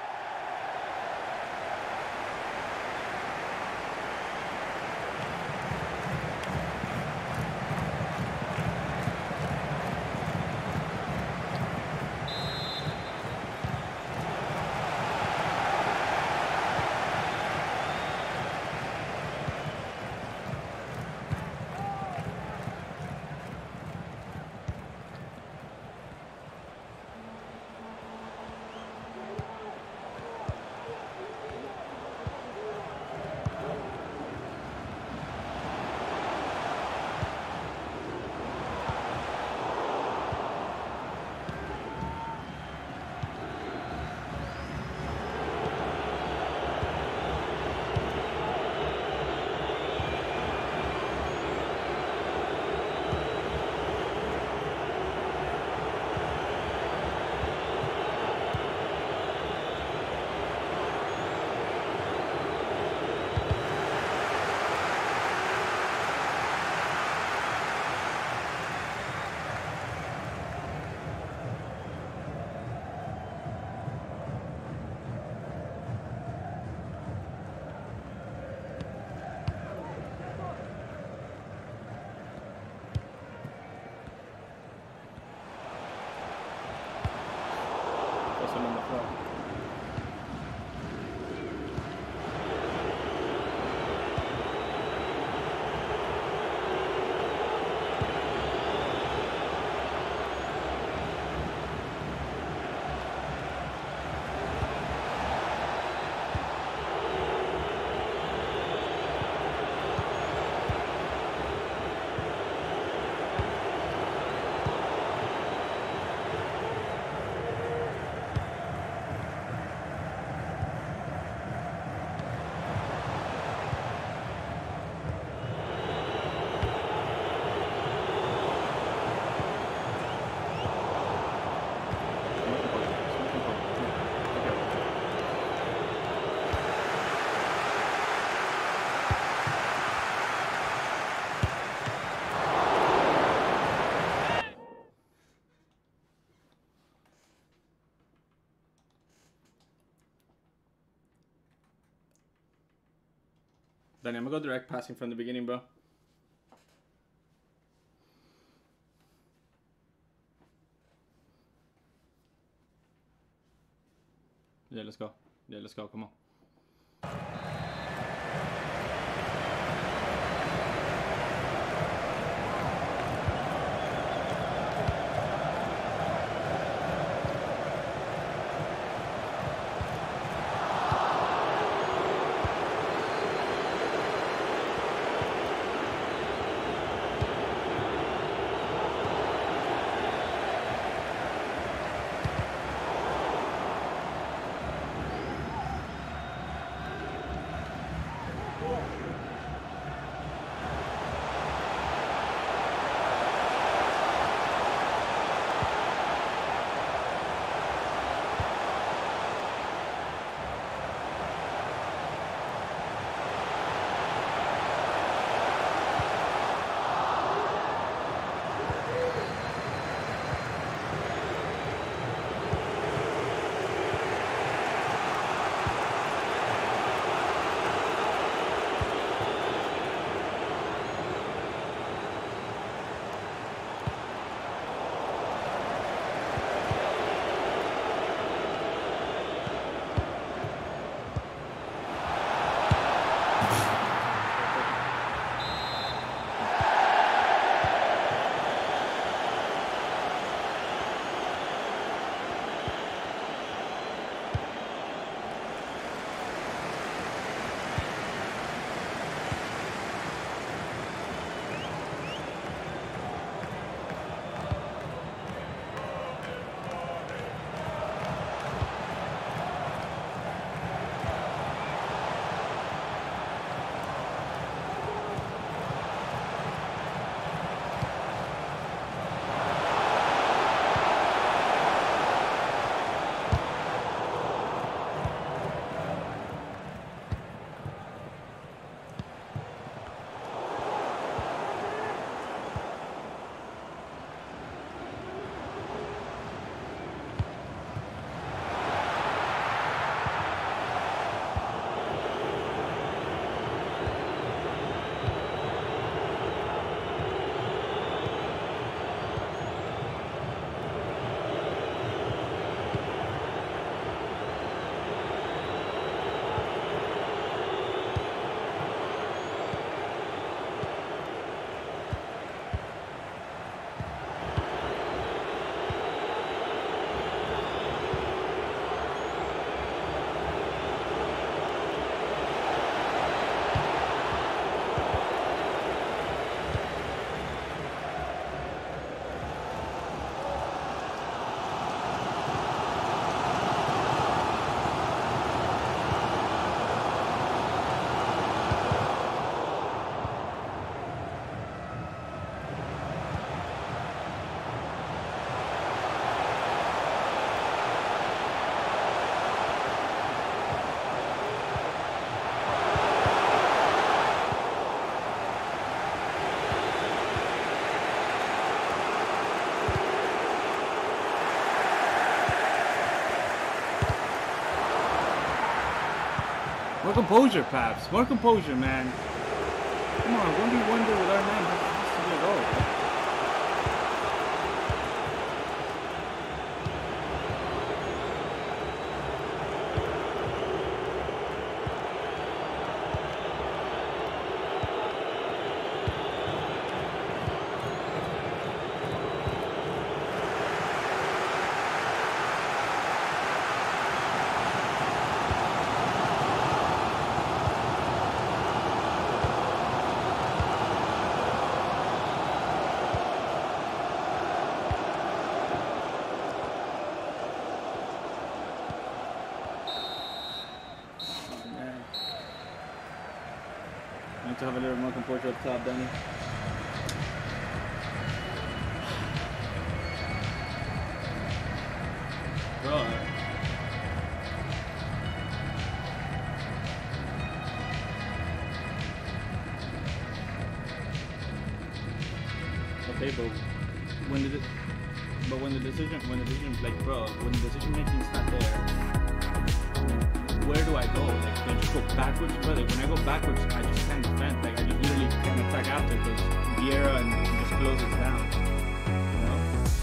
Speaker 1: Danny, I'm gonna go direct passing from the beginning, bro. Yeah, let's go. Yeah, let's go. Come on. More composure, Paps. More composure, man. Come on, 1v1 with R9 has to be a goal, right? To have a little more composure up top, Danny. Bro. Okay, but when the decision, like, bro, when the decision making is not there, where do I go? Like, do I just go backwards? Bro, like, when I go backwards, I just can't defend. Like, I just literally can't attack after because Vieira and just closes down. You know?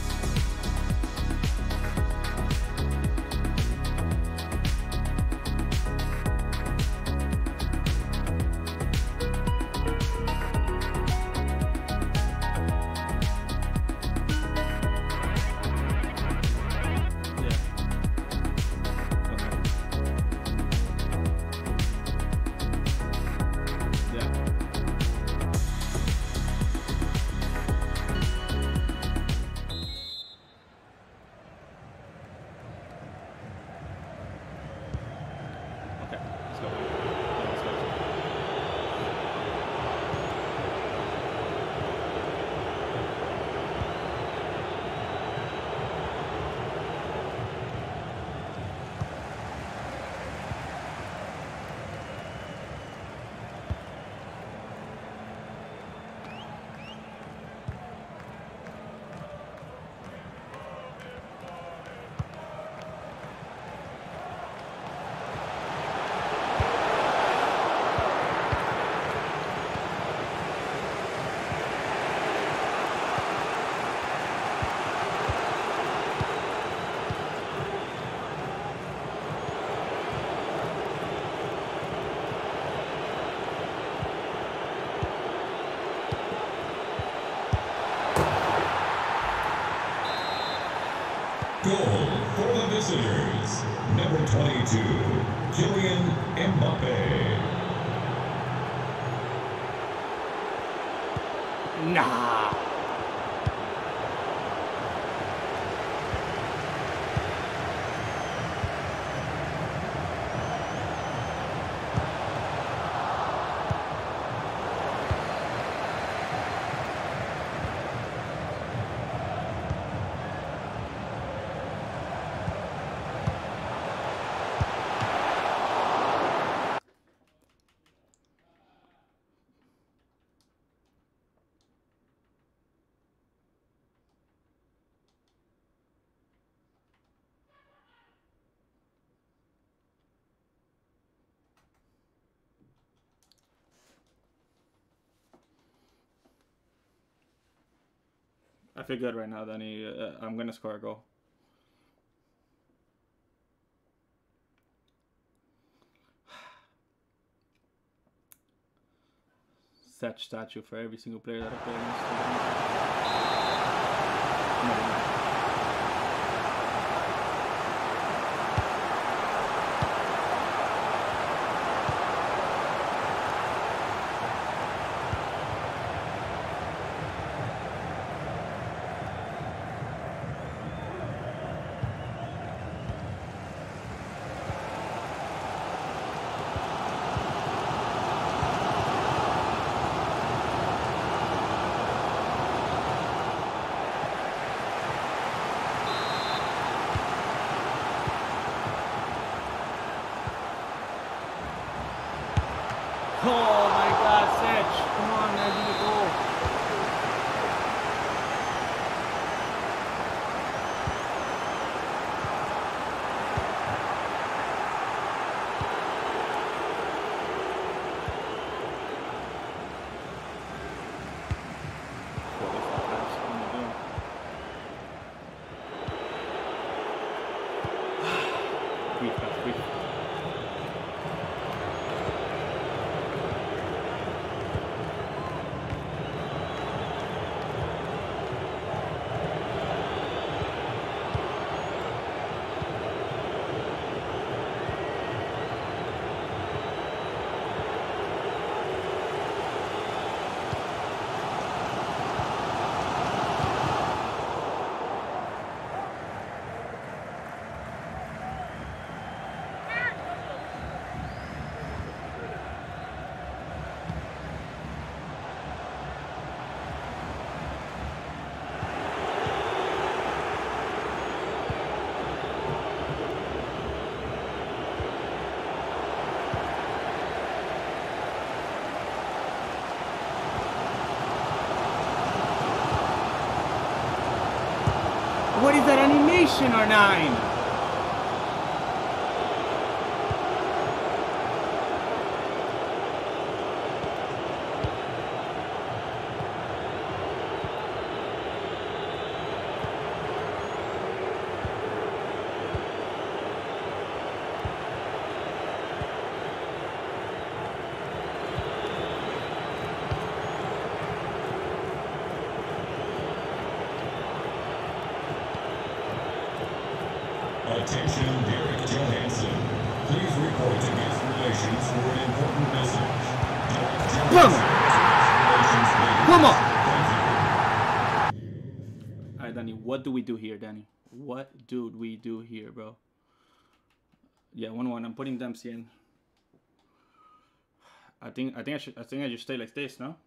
Speaker 2: Goal for the visitors, number 22, Kylian Mbappe.
Speaker 1: Nah. I feel good right now, Danny. I'm gonna score a goal. Set statue for every single player that I play against. Oh my God, Sedge! Come on, man, give me a goal. What is that, animation or 9?
Speaker 2: Attention, Derek Johansson. Please report to guest relations for an important message. Derek Johansson, relations leader.
Speaker 1: Come on!
Speaker 2: Thank you.
Speaker 1: Alright, Danny, what do we do here, Danny? What do we do here, bro? Yeah, 1-1. I'm putting Dempsey in. I think I should stay like this, no?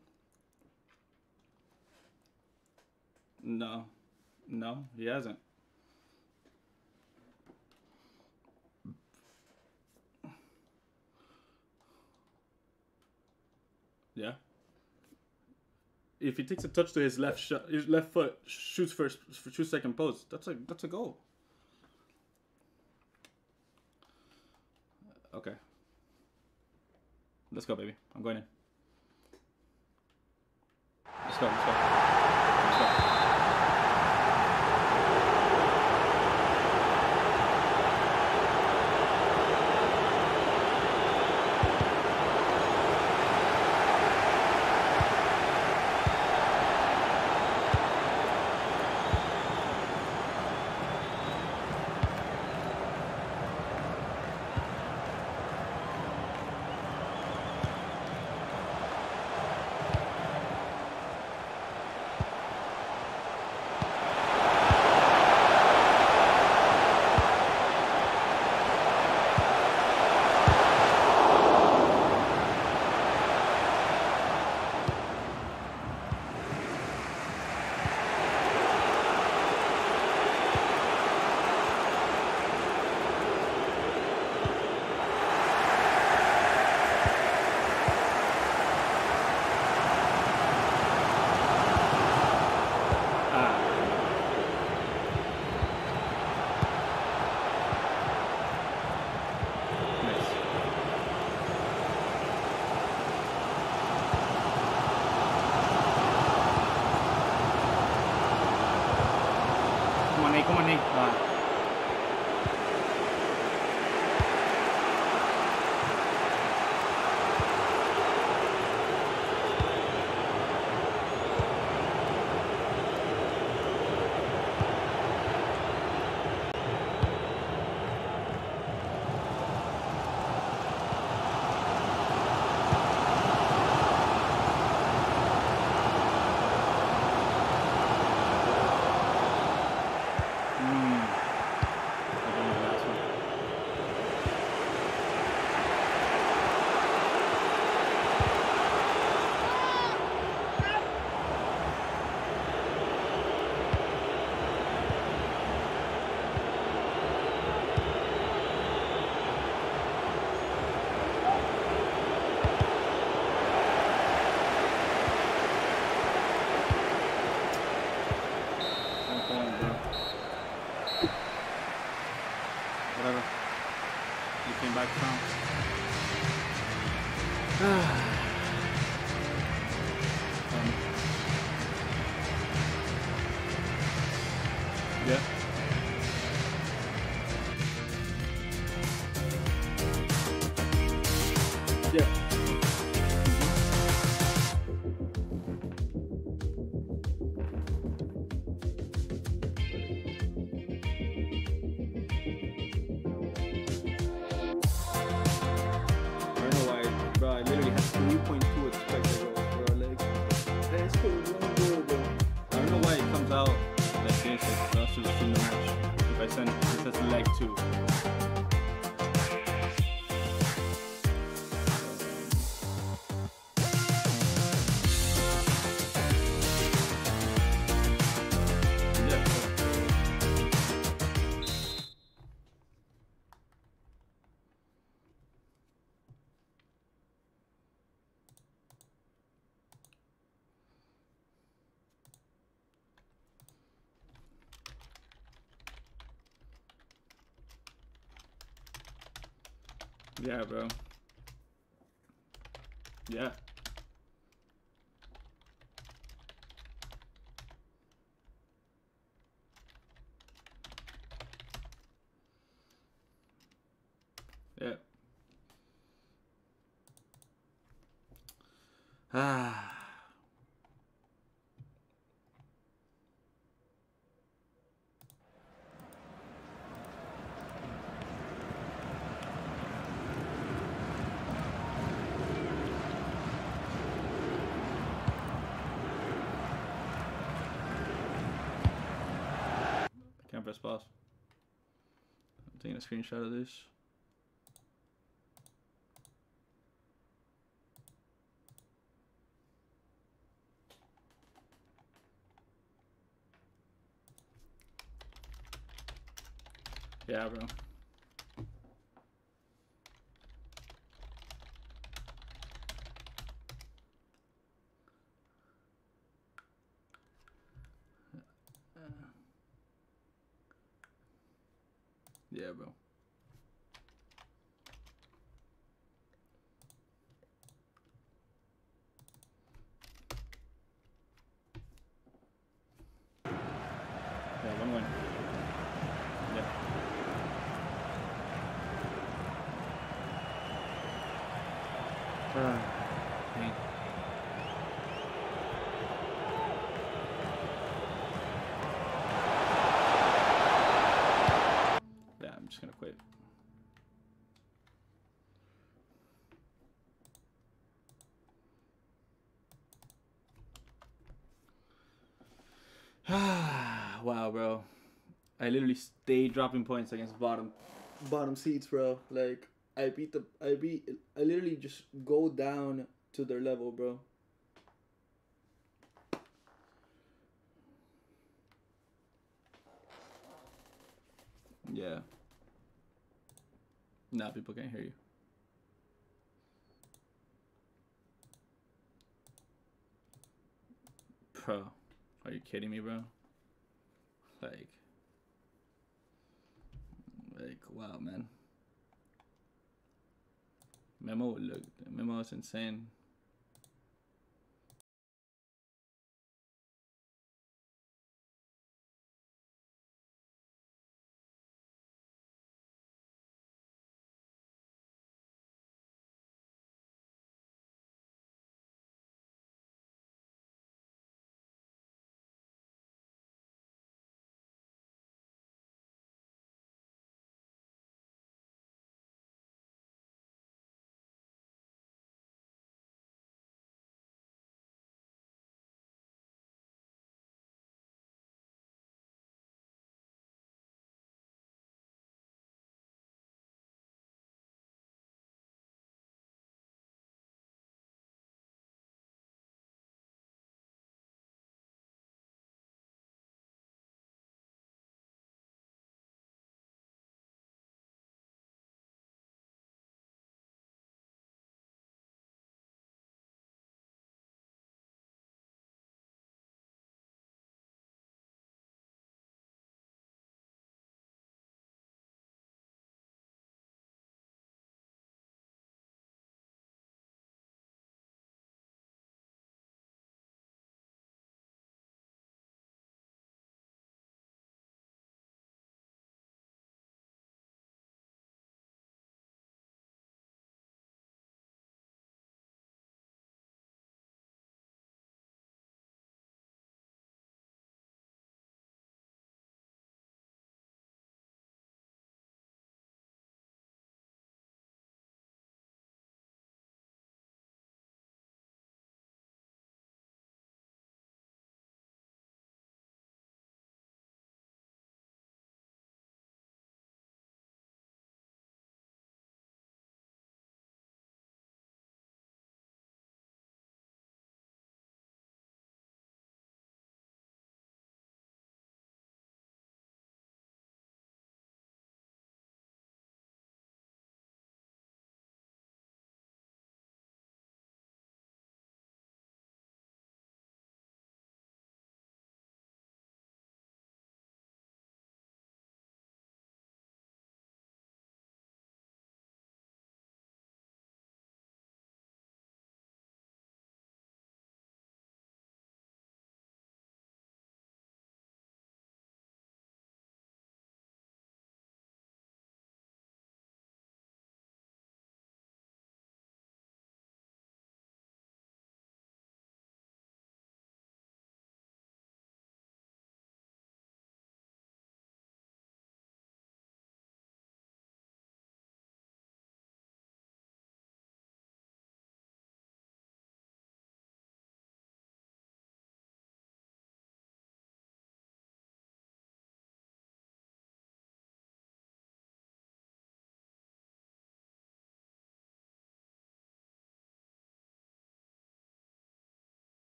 Speaker 1: No, he hasn't. Yeah. If he takes a touch to his left shot, his left foot, shoots first, shoots second post. That's a goal. Okay. Let's go, baby. I'm going in. Let's go. Let's go. Let's go. Come on, Nick. Whatever. You came back from. Yeah. to stream the match. If I send it says leg 2. Yeah, bro. Yeah. Yeah. Ah. Can't press pause. I'm taking a screenshot of this. Yeah, bro. Yeah, bro. Yeah, 1 win. Yeah. Pain. Yeah, I'm just gonna quit. Wow, bro. I literally stay dropping points against bottom seats, bro. Like I literally just go down to their level, bro. Yeah. Nah, people can't hear you. Bro, are you kidding me, bro? Like, wow, man. Memo is insane.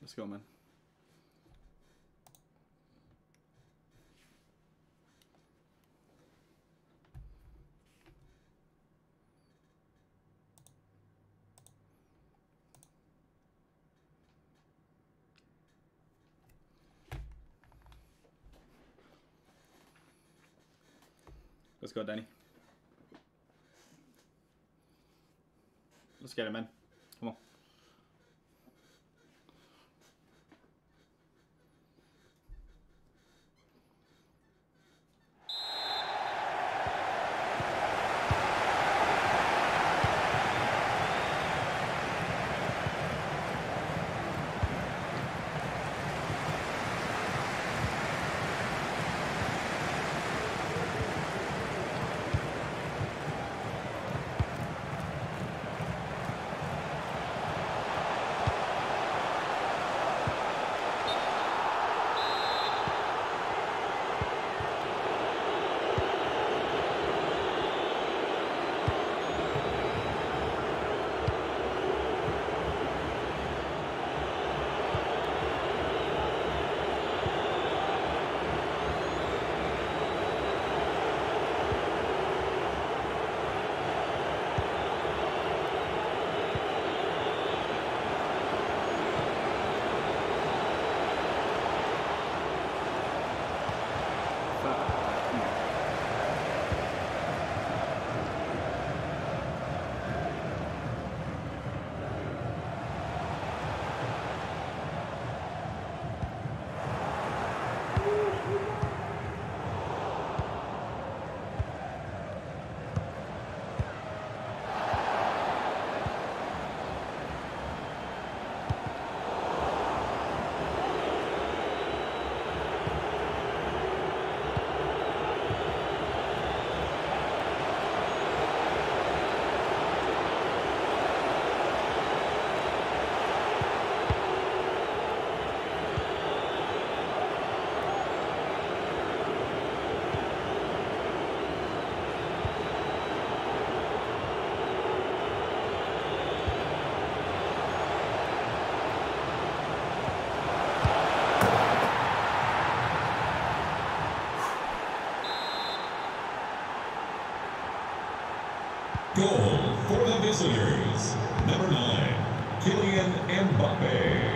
Speaker 1: Let's go, man. Let's go, Danny. Let's get it, man. Come on.
Speaker 2: Goal for the visitors. Number 9, Kylian Mbappe.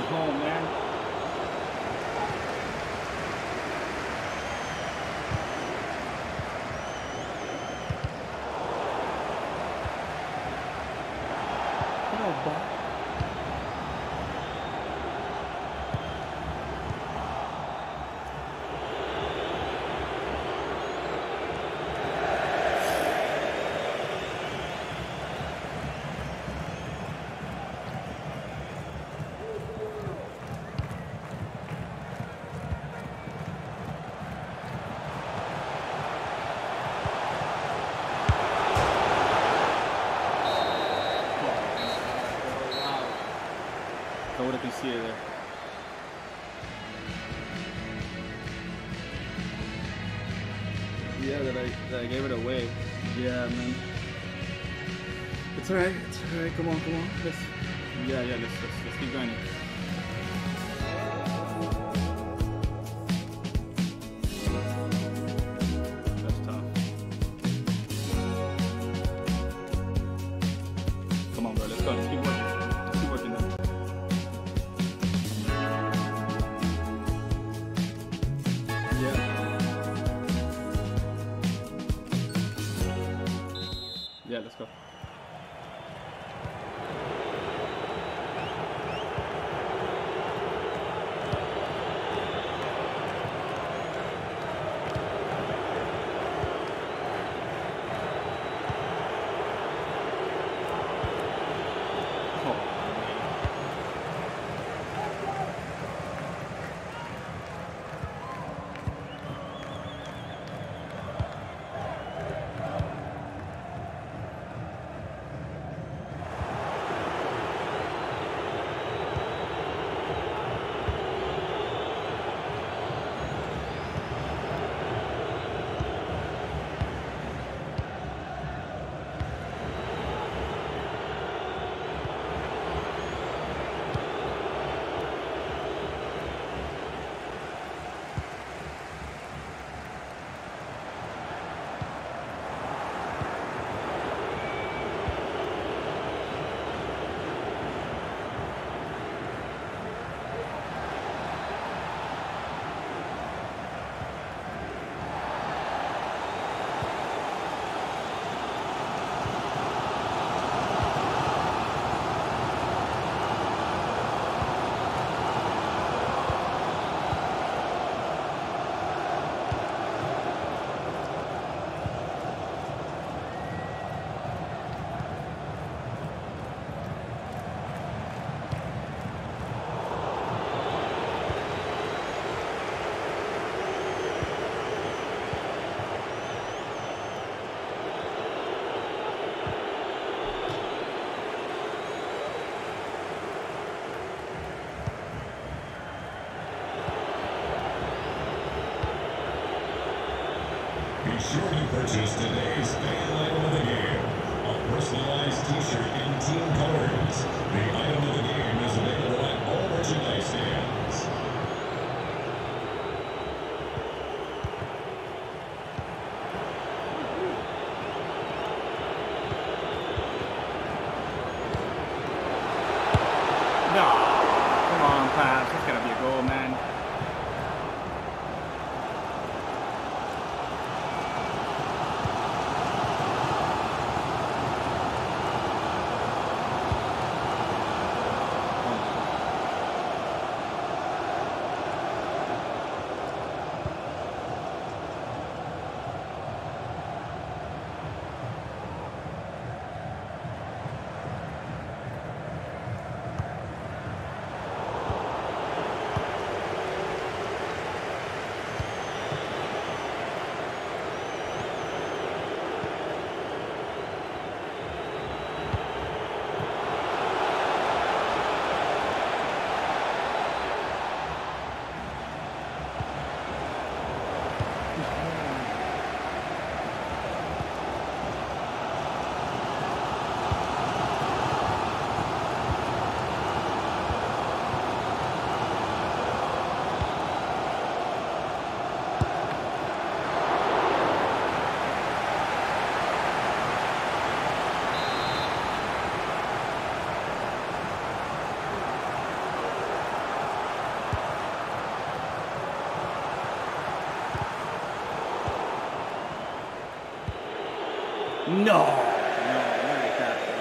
Speaker 1: home, man. I would have conceded there. Yeah, that I gave it away. Yeah, man. It's alright. It's alright. Come on. Let's keep going. That's tough. Come on, bro. Let's go. Let's keep working. Let's keep working there. Yeah, let's go.
Speaker 2: Be sure to purchase today's fan item of the game, a personalized t-shirt in team colors. The item of the game is available at all merchandise stands.
Speaker 1: No. Come on, pass. That's gotta be a goal, man. No, no, not like that, bro.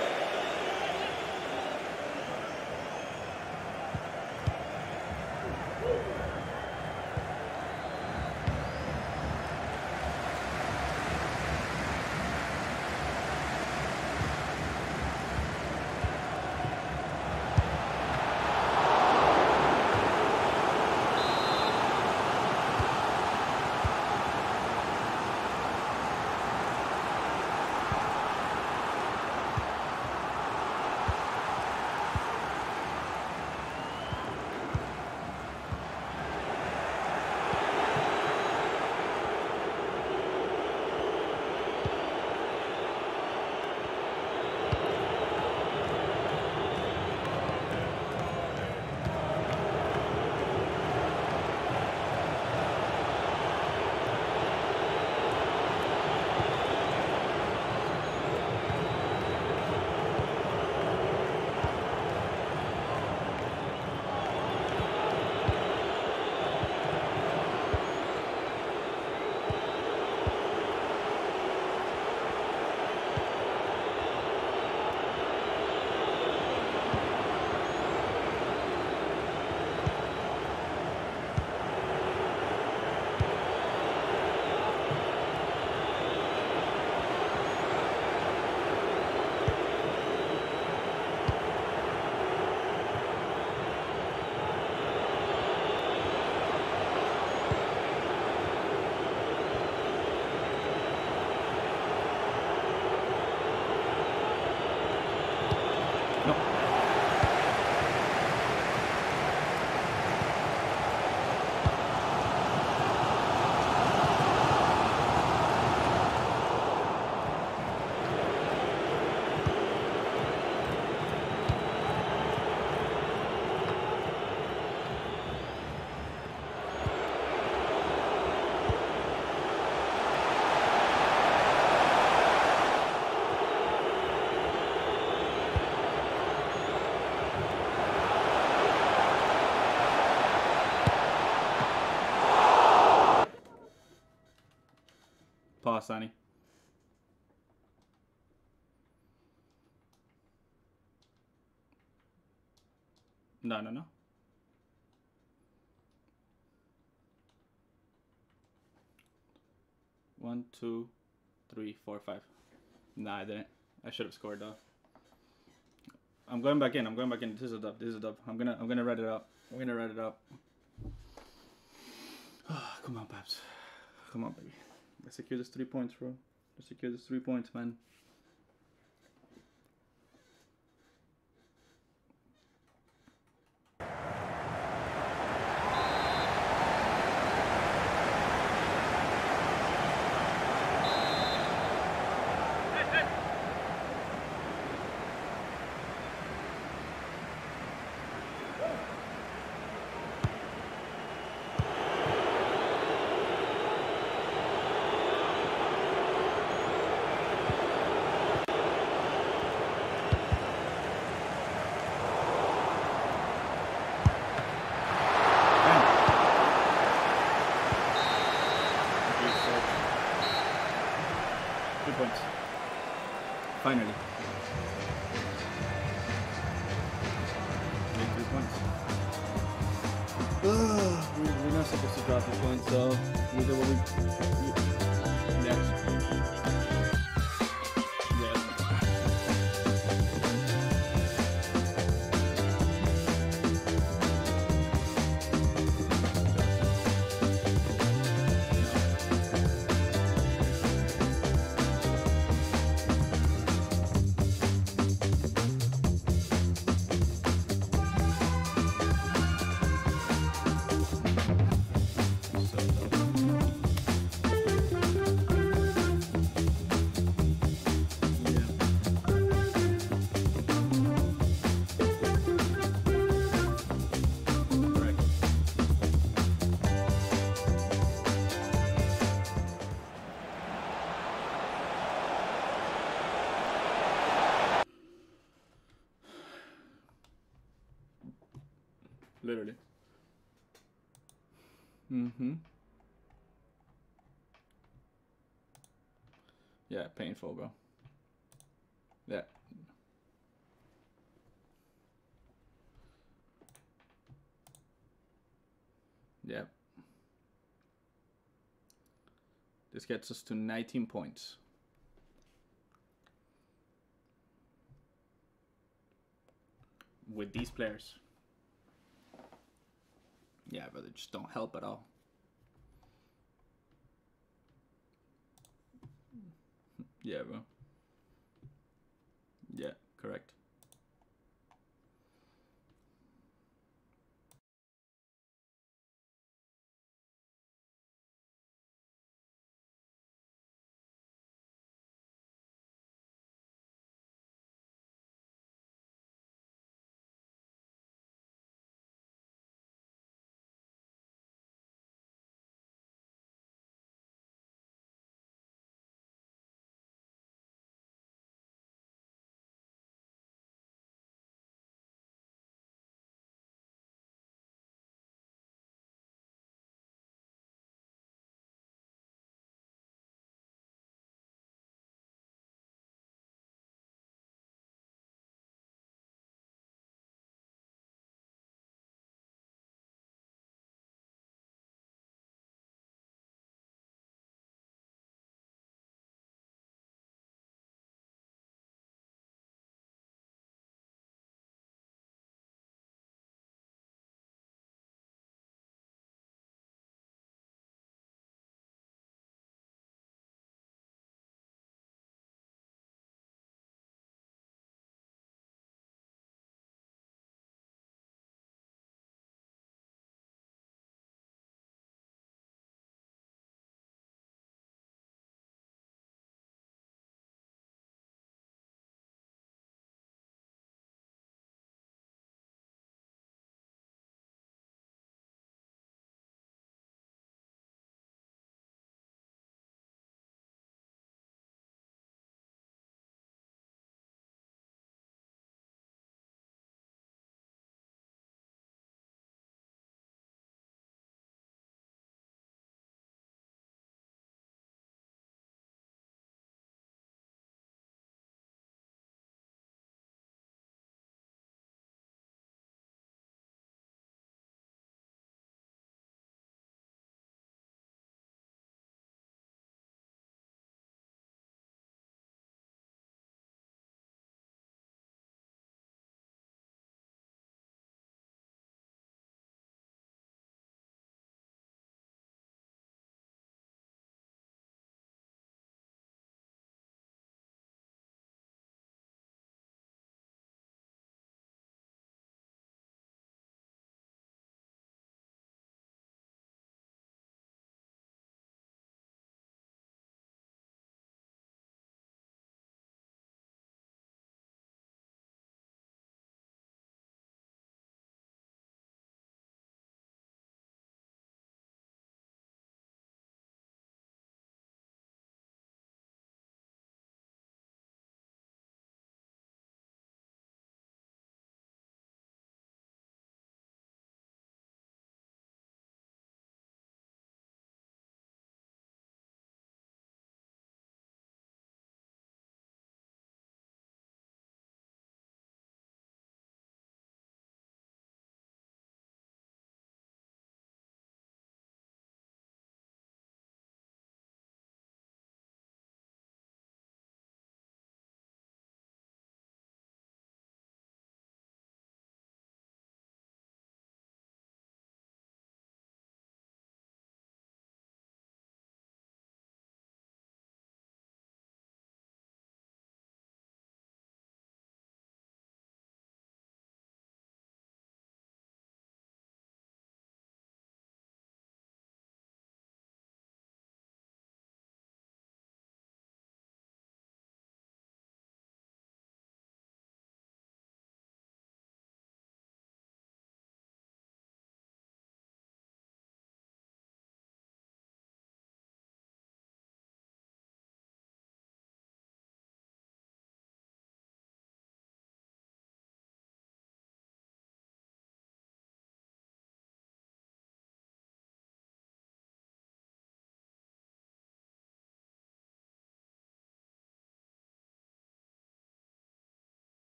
Speaker 1: Pause, Sonny. No, no, no. One, two, three, four, five. Nah, I didn't. I should have scored though. I'm going back in. I'm going back in. This is a dub. This is a dub. I'm gonna write it up. I'm gonna write it up. Come on, Paps. Come on, baby. Let's secure this 3 points, bro. Let's secure this 3 points, man. Finally. Made 3 points. We're not supposed to drop the points, so we did what we next. Literally. Yeah, painful, bro. Yeah. Yeah. This gets us to 19 points. With these players. Yeah, but they just don't help at all. Yeah, bro. Yeah, correct.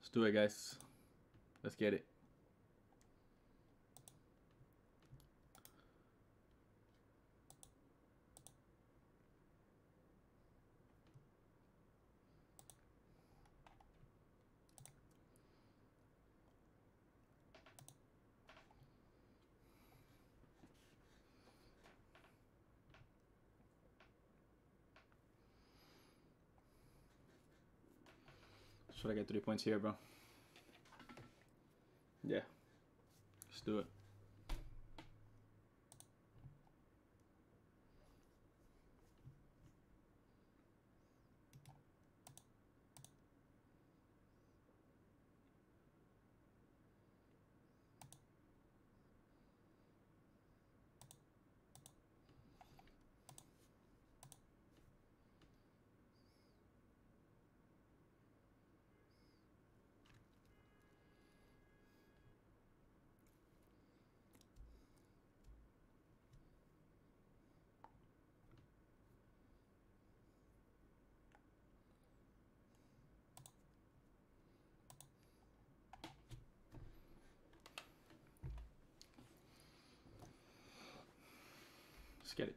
Speaker 1: do it, guys. Let's get it. Should I get 3 points here, bro? Yeah. Let's do it. Let's get it.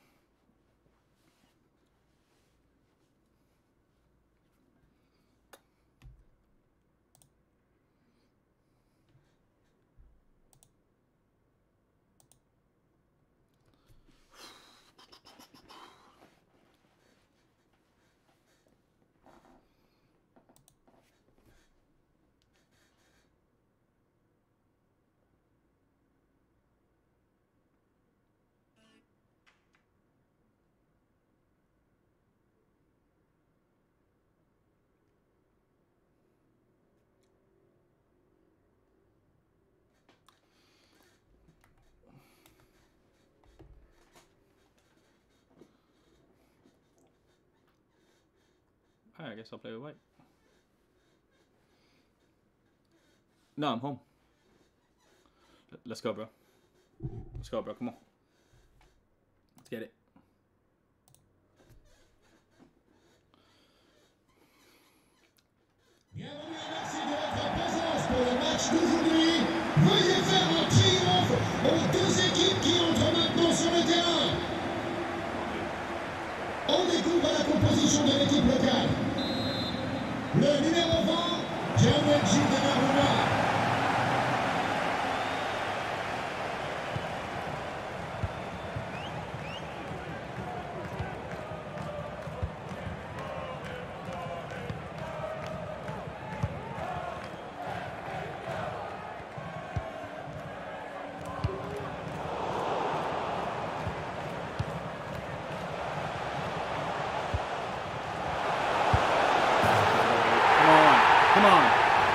Speaker 1: I guess I'll play with white. No, I'm home. Let's go, bro. Let's go, bro. Come on. Let's get it.
Speaker 2: Bienvenue et merci de votre présence pour le match d'aujourd'hui. Veuillez faire un triomphe aux deux équipes qui entrent maintenant sur le terrain. On découvre la composition de l'équipe locale. Le numéro 20, Gianluigi Donnarumma.
Speaker 1: Come on.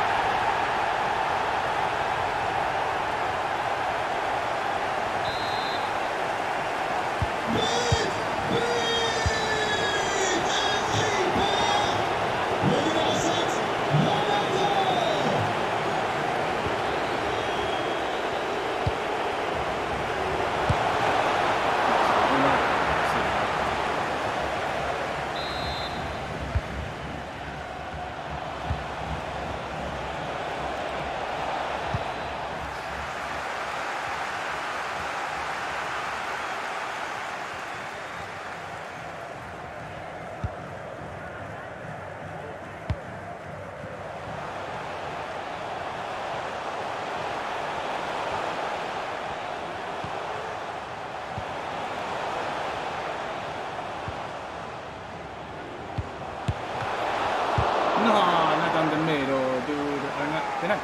Speaker 1: No, not on the middle, dude. Penal.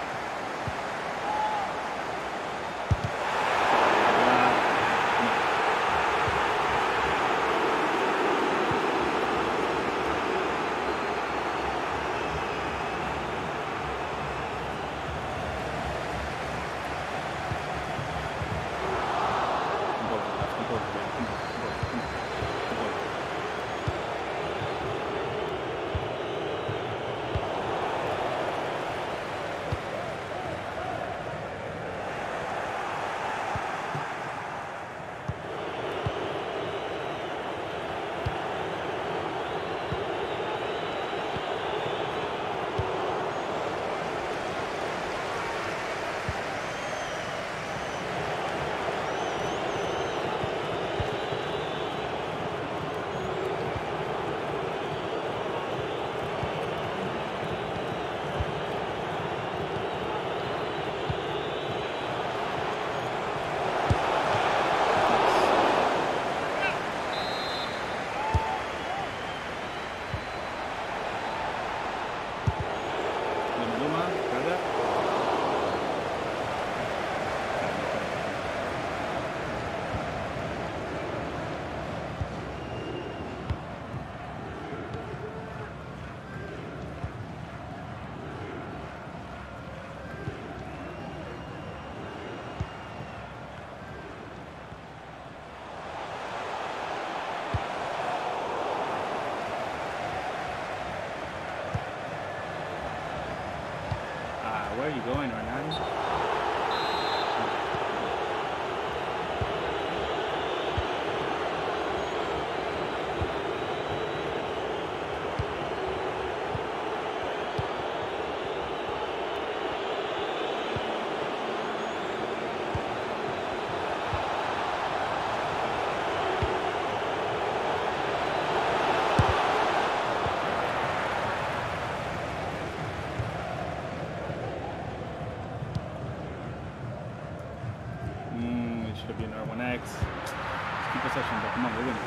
Speaker 1: We're winning.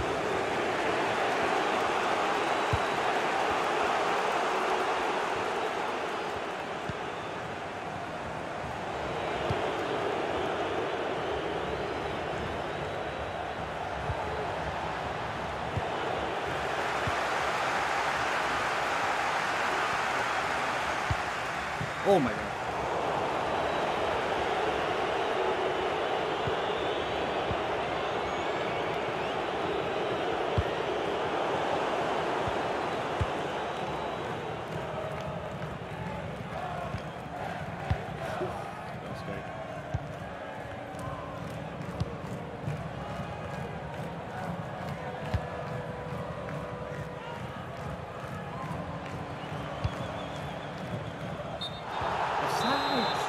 Speaker 1: Oh my god. That's great. Offside.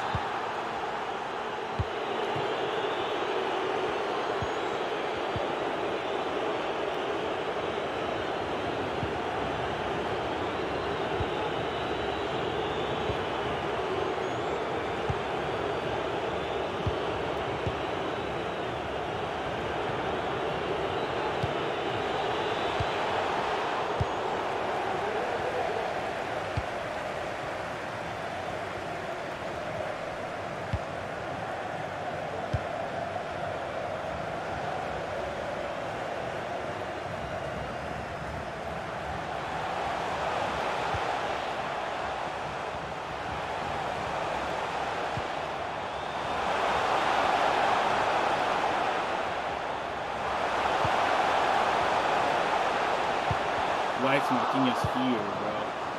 Speaker 1: Why is Marquinhos here, bro?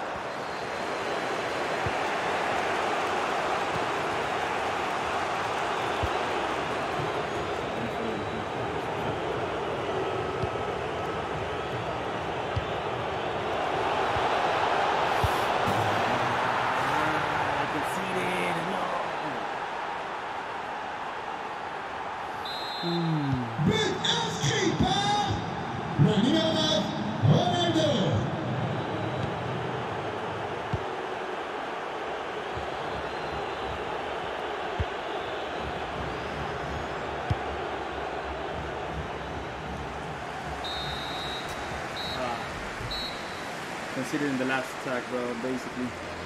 Speaker 1: I conceded. No.
Speaker 2: But inscrit par le numéro 9, Ronaldo.
Speaker 1: Considering the last attack, bro, basically.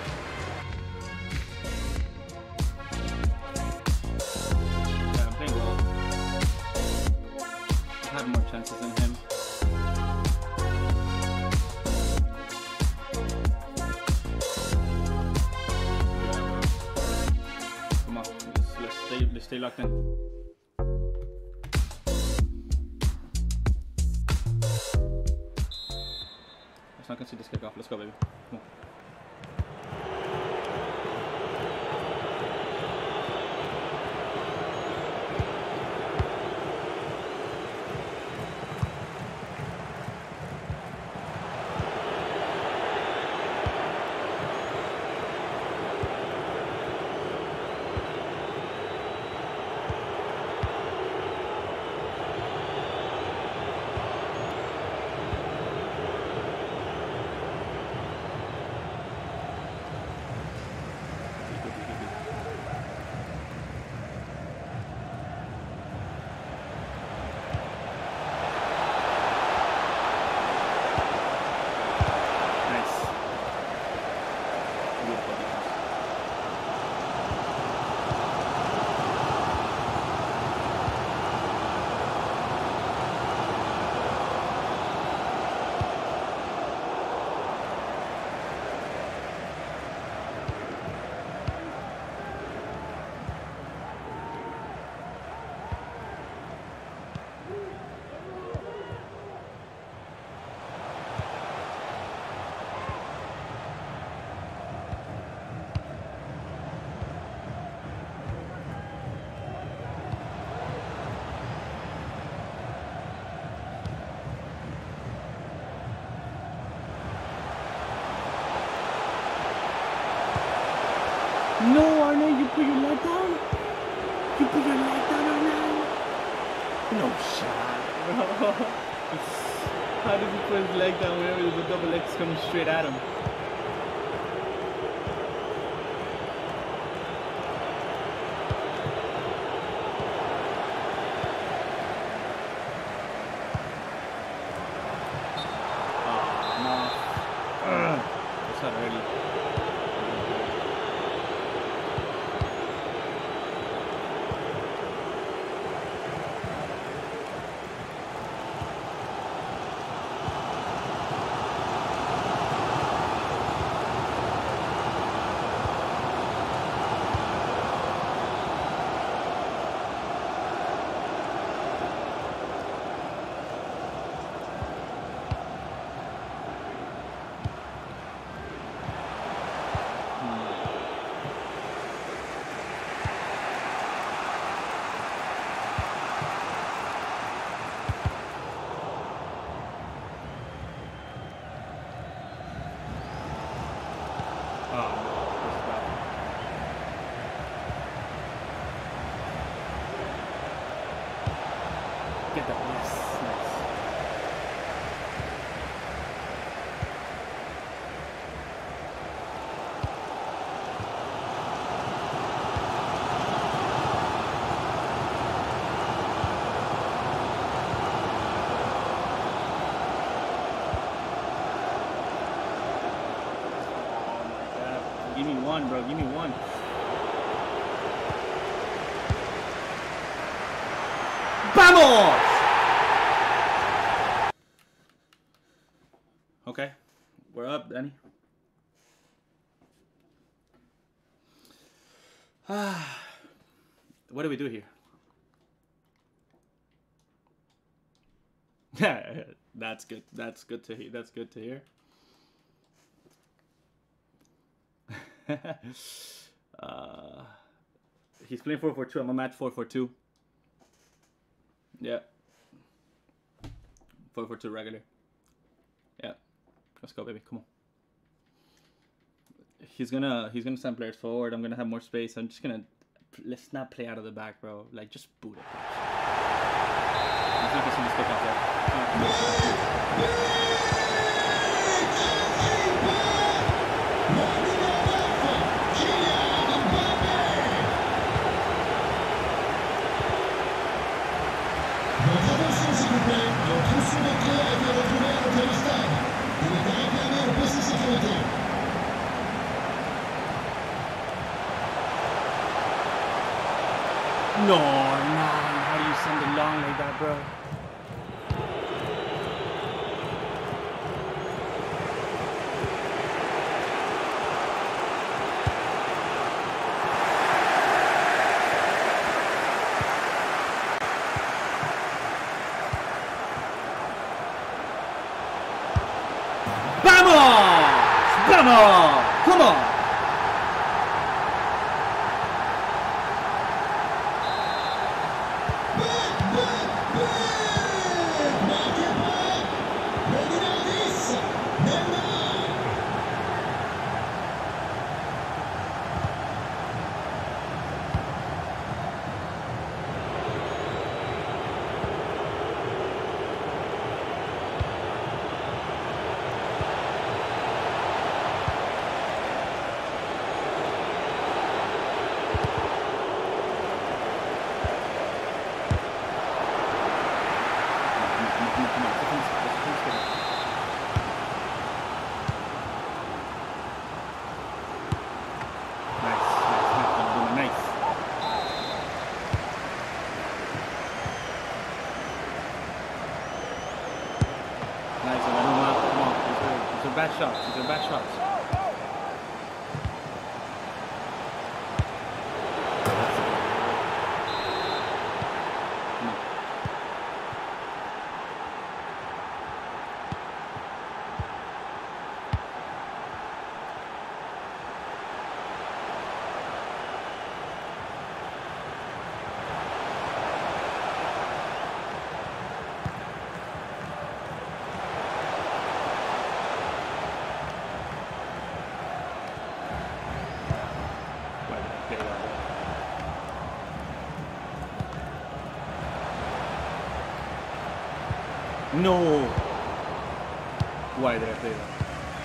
Speaker 1: Yeah, I'm playing well. I had more chances than him. Yeah, bro. Come on, let's stay locked in. Let's not concede this kickoff. Let's go, baby. Come on. No, Arne, you put your leg down. You put your leg down, Arne. No shot, bro. How did he put his leg down whenever there's a double legs coming straight at him? one, bro. Give me one. Vamos! Okay, we're up, Danny. What do we do here? That's good. That's good to hear. That's good to hear. He's playing 4-4-2. I'm a match 4-4-2. Yeah. 4-4-2 regular. Yeah. Let's go, baby. Come on. He's gonna send players forward. I'm gonna have more space. I'm just gonna let's not play out of the back, bro. Like just boot it. He's not gonna stick up there. No, how do you send it long like that, bro? Vamos! Vamos! Come on! Bad shots. These are bad shots. No! Why did I play that?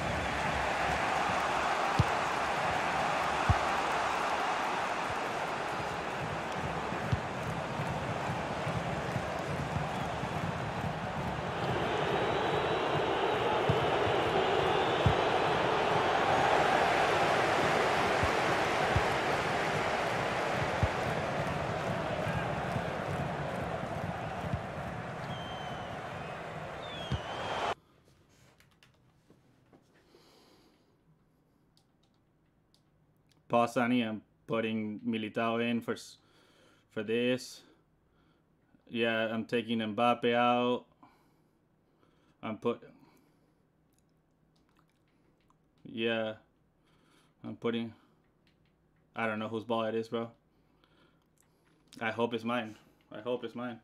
Speaker 1: Pausani, I'm putting Militao in for this. Yeah, I'm taking Mbappe out. Yeah, I'm putting. I don't know whose ball it is, bro. I hope it's mine. I hope it's mine.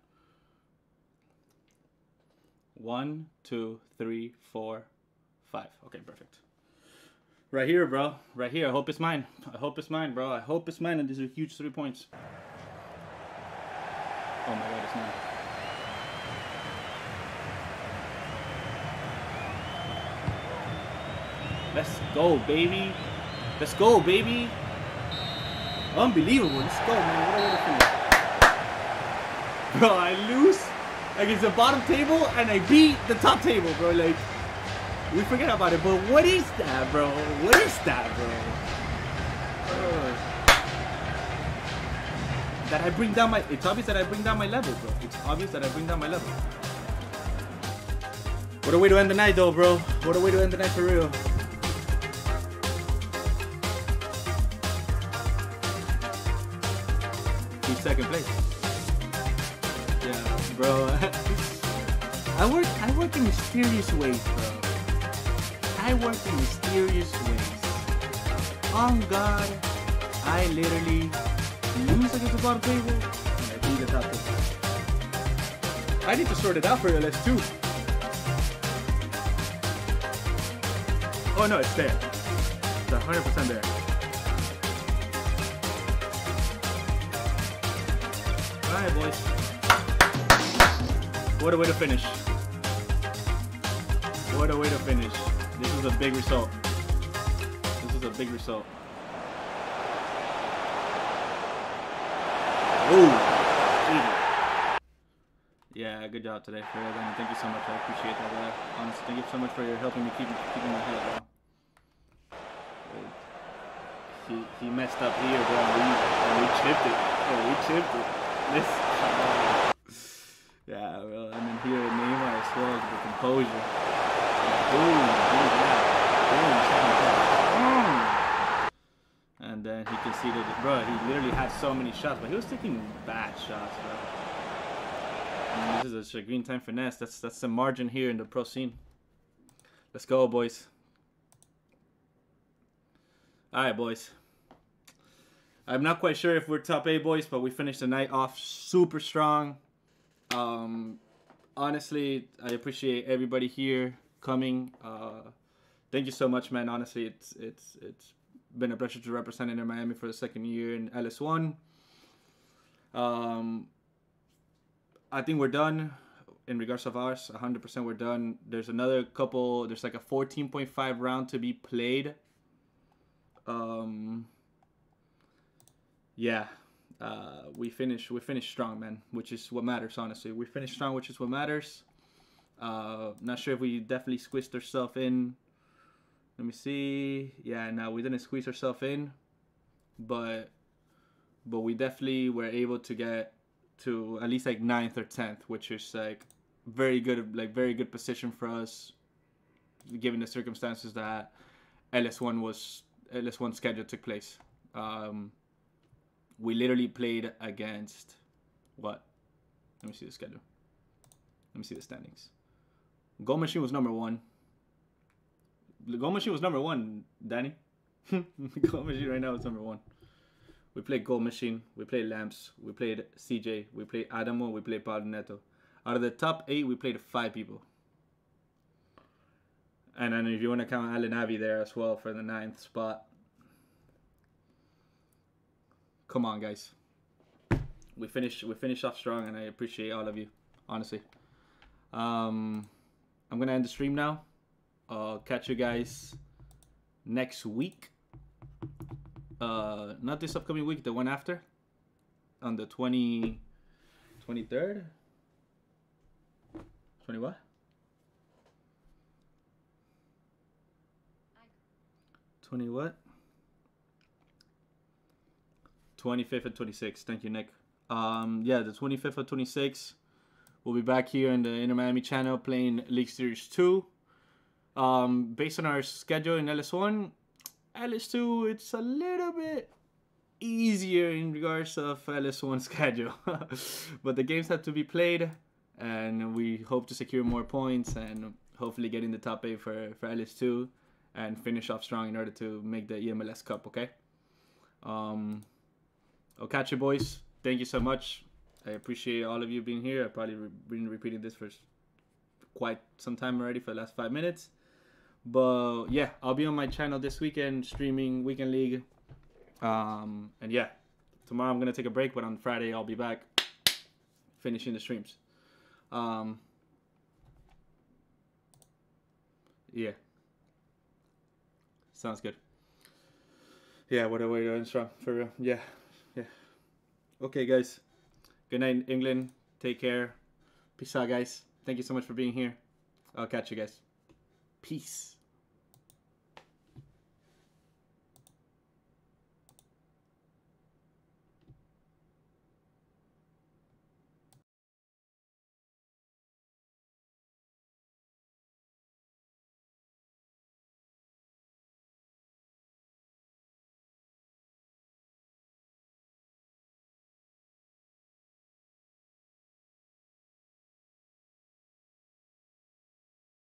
Speaker 1: 1, 2, 3, 4, 5. Okay, perfect. Right here, bro. Right here. I hope it's mine. I hope it's mine, bro. I hope it's mine, and these are huge 3 points. Oh my god, it's mine. Let's go, baby. Let's go, baby. Unbelievable. Let's go, man. What a way to finish. Bro, I lose against the bottom table, and I beat the top table, bro. Like, we forget about it, but what is that, bro? What is that, bro? That I bring down my. It's obvious that I bring down my level, bro. It's obvious that I bring down my level. What a way to end the night, though, bro. What a way to end the night for real. Keep second place. Yeah, bro. I work in mysterious ways, bro. I work in mysterious ways. On God, I literally lose against the bottom table and I beat the top table. I need to sort it out for LS2. Oh no, it's there. It's 100% there. Alright, boys. What a way to finish. What a way to finish. This is a big result. This is a big result. Ooh. Yeah, good job today, Fred. And thank you so much. I appreciate that. Honestly, thank you so much for your helping me keeping my head down. He messed up here, bro. We chipped it. Oh, we chipped it. This. Yeah, well, I mean, here at Neymar as well, the composure. Boom, and then he conceded it. Bro, he literally had so many shots, but he was taking bad shots, bro. I mean, this is a green time finesse. That's the margin here in the pro scene. Let's go, boys. Alright, boys. I'm not quite sure if we're top 8, boys, but we finished the night off super strong. Honestly, I appreciate everybody here coming. Thank you so much, man. Honestly, it's been a pleasure to represent Inter Miami for the second year in LS1. I think we're done in regards of ours. 100% we're done. There's another couple. There's like a 14.5 round to be played. Yeah. We finished strong, man, which is what matters, honestly. We finished strong, which is what matters. Not sure if we definitely squeezed ourselves in. Let me see. Yeah, no, we didn't squeeze ourselves in, but we definitely were able to get to at least like 9th or 10th, which is like very good position for us, given the circumstances that LS1 schedule took place. We literally played against what? Let me see the schedule. Let me see the standings. Goal Machine was number 1. The Goal Machine was number 1, Danny. Goal Machine right now is number 1. We played Goal Machine. We played Lamps. We played CJ. We played Adamo. We played Pablo Neto. Out of the top 8, we played 5 people. And then if you want to count Alan Avi there as well for the 9th spot. Come on, guys. We finished off strong, and I appreciate all of you, honestly. I'm gonna end the stream now. I'll catch you guys next week. Not this upcoming week, the one after, on the 23rd. 20 what? 20 what? 25th and 26th. Thank you, Nick. Yeah, the 25th or 26th, we'll be back here in the Inter Miami channel playing League Series 2. Based on our schedule in LS1, LS2, it's a little bit easier in regards of LS1 schedule. But the games have to be played, and we hope to secure more points and hopefully get in the top 8 for LS2 and finish off strong in order to make the eMLS Cup, okay? I'll catch you, boys. Thank you so much. I appreciate all of you being here. I've probably been repeating this for quite some time already for the last 5 minutes. But yeah, I'll be on my channel this weekend streaming Weekend League. And yeah, tomorrow I'm going to take a break, but on Friday I'll be back finishing the streams. Yeah. Sounds good. Yeah, what a way to end strong, for real. Yeah. Okay, guys. Good night, England. Take care. Peace out, guys. Thank you so much for being here. I'll catch you guys. Peace.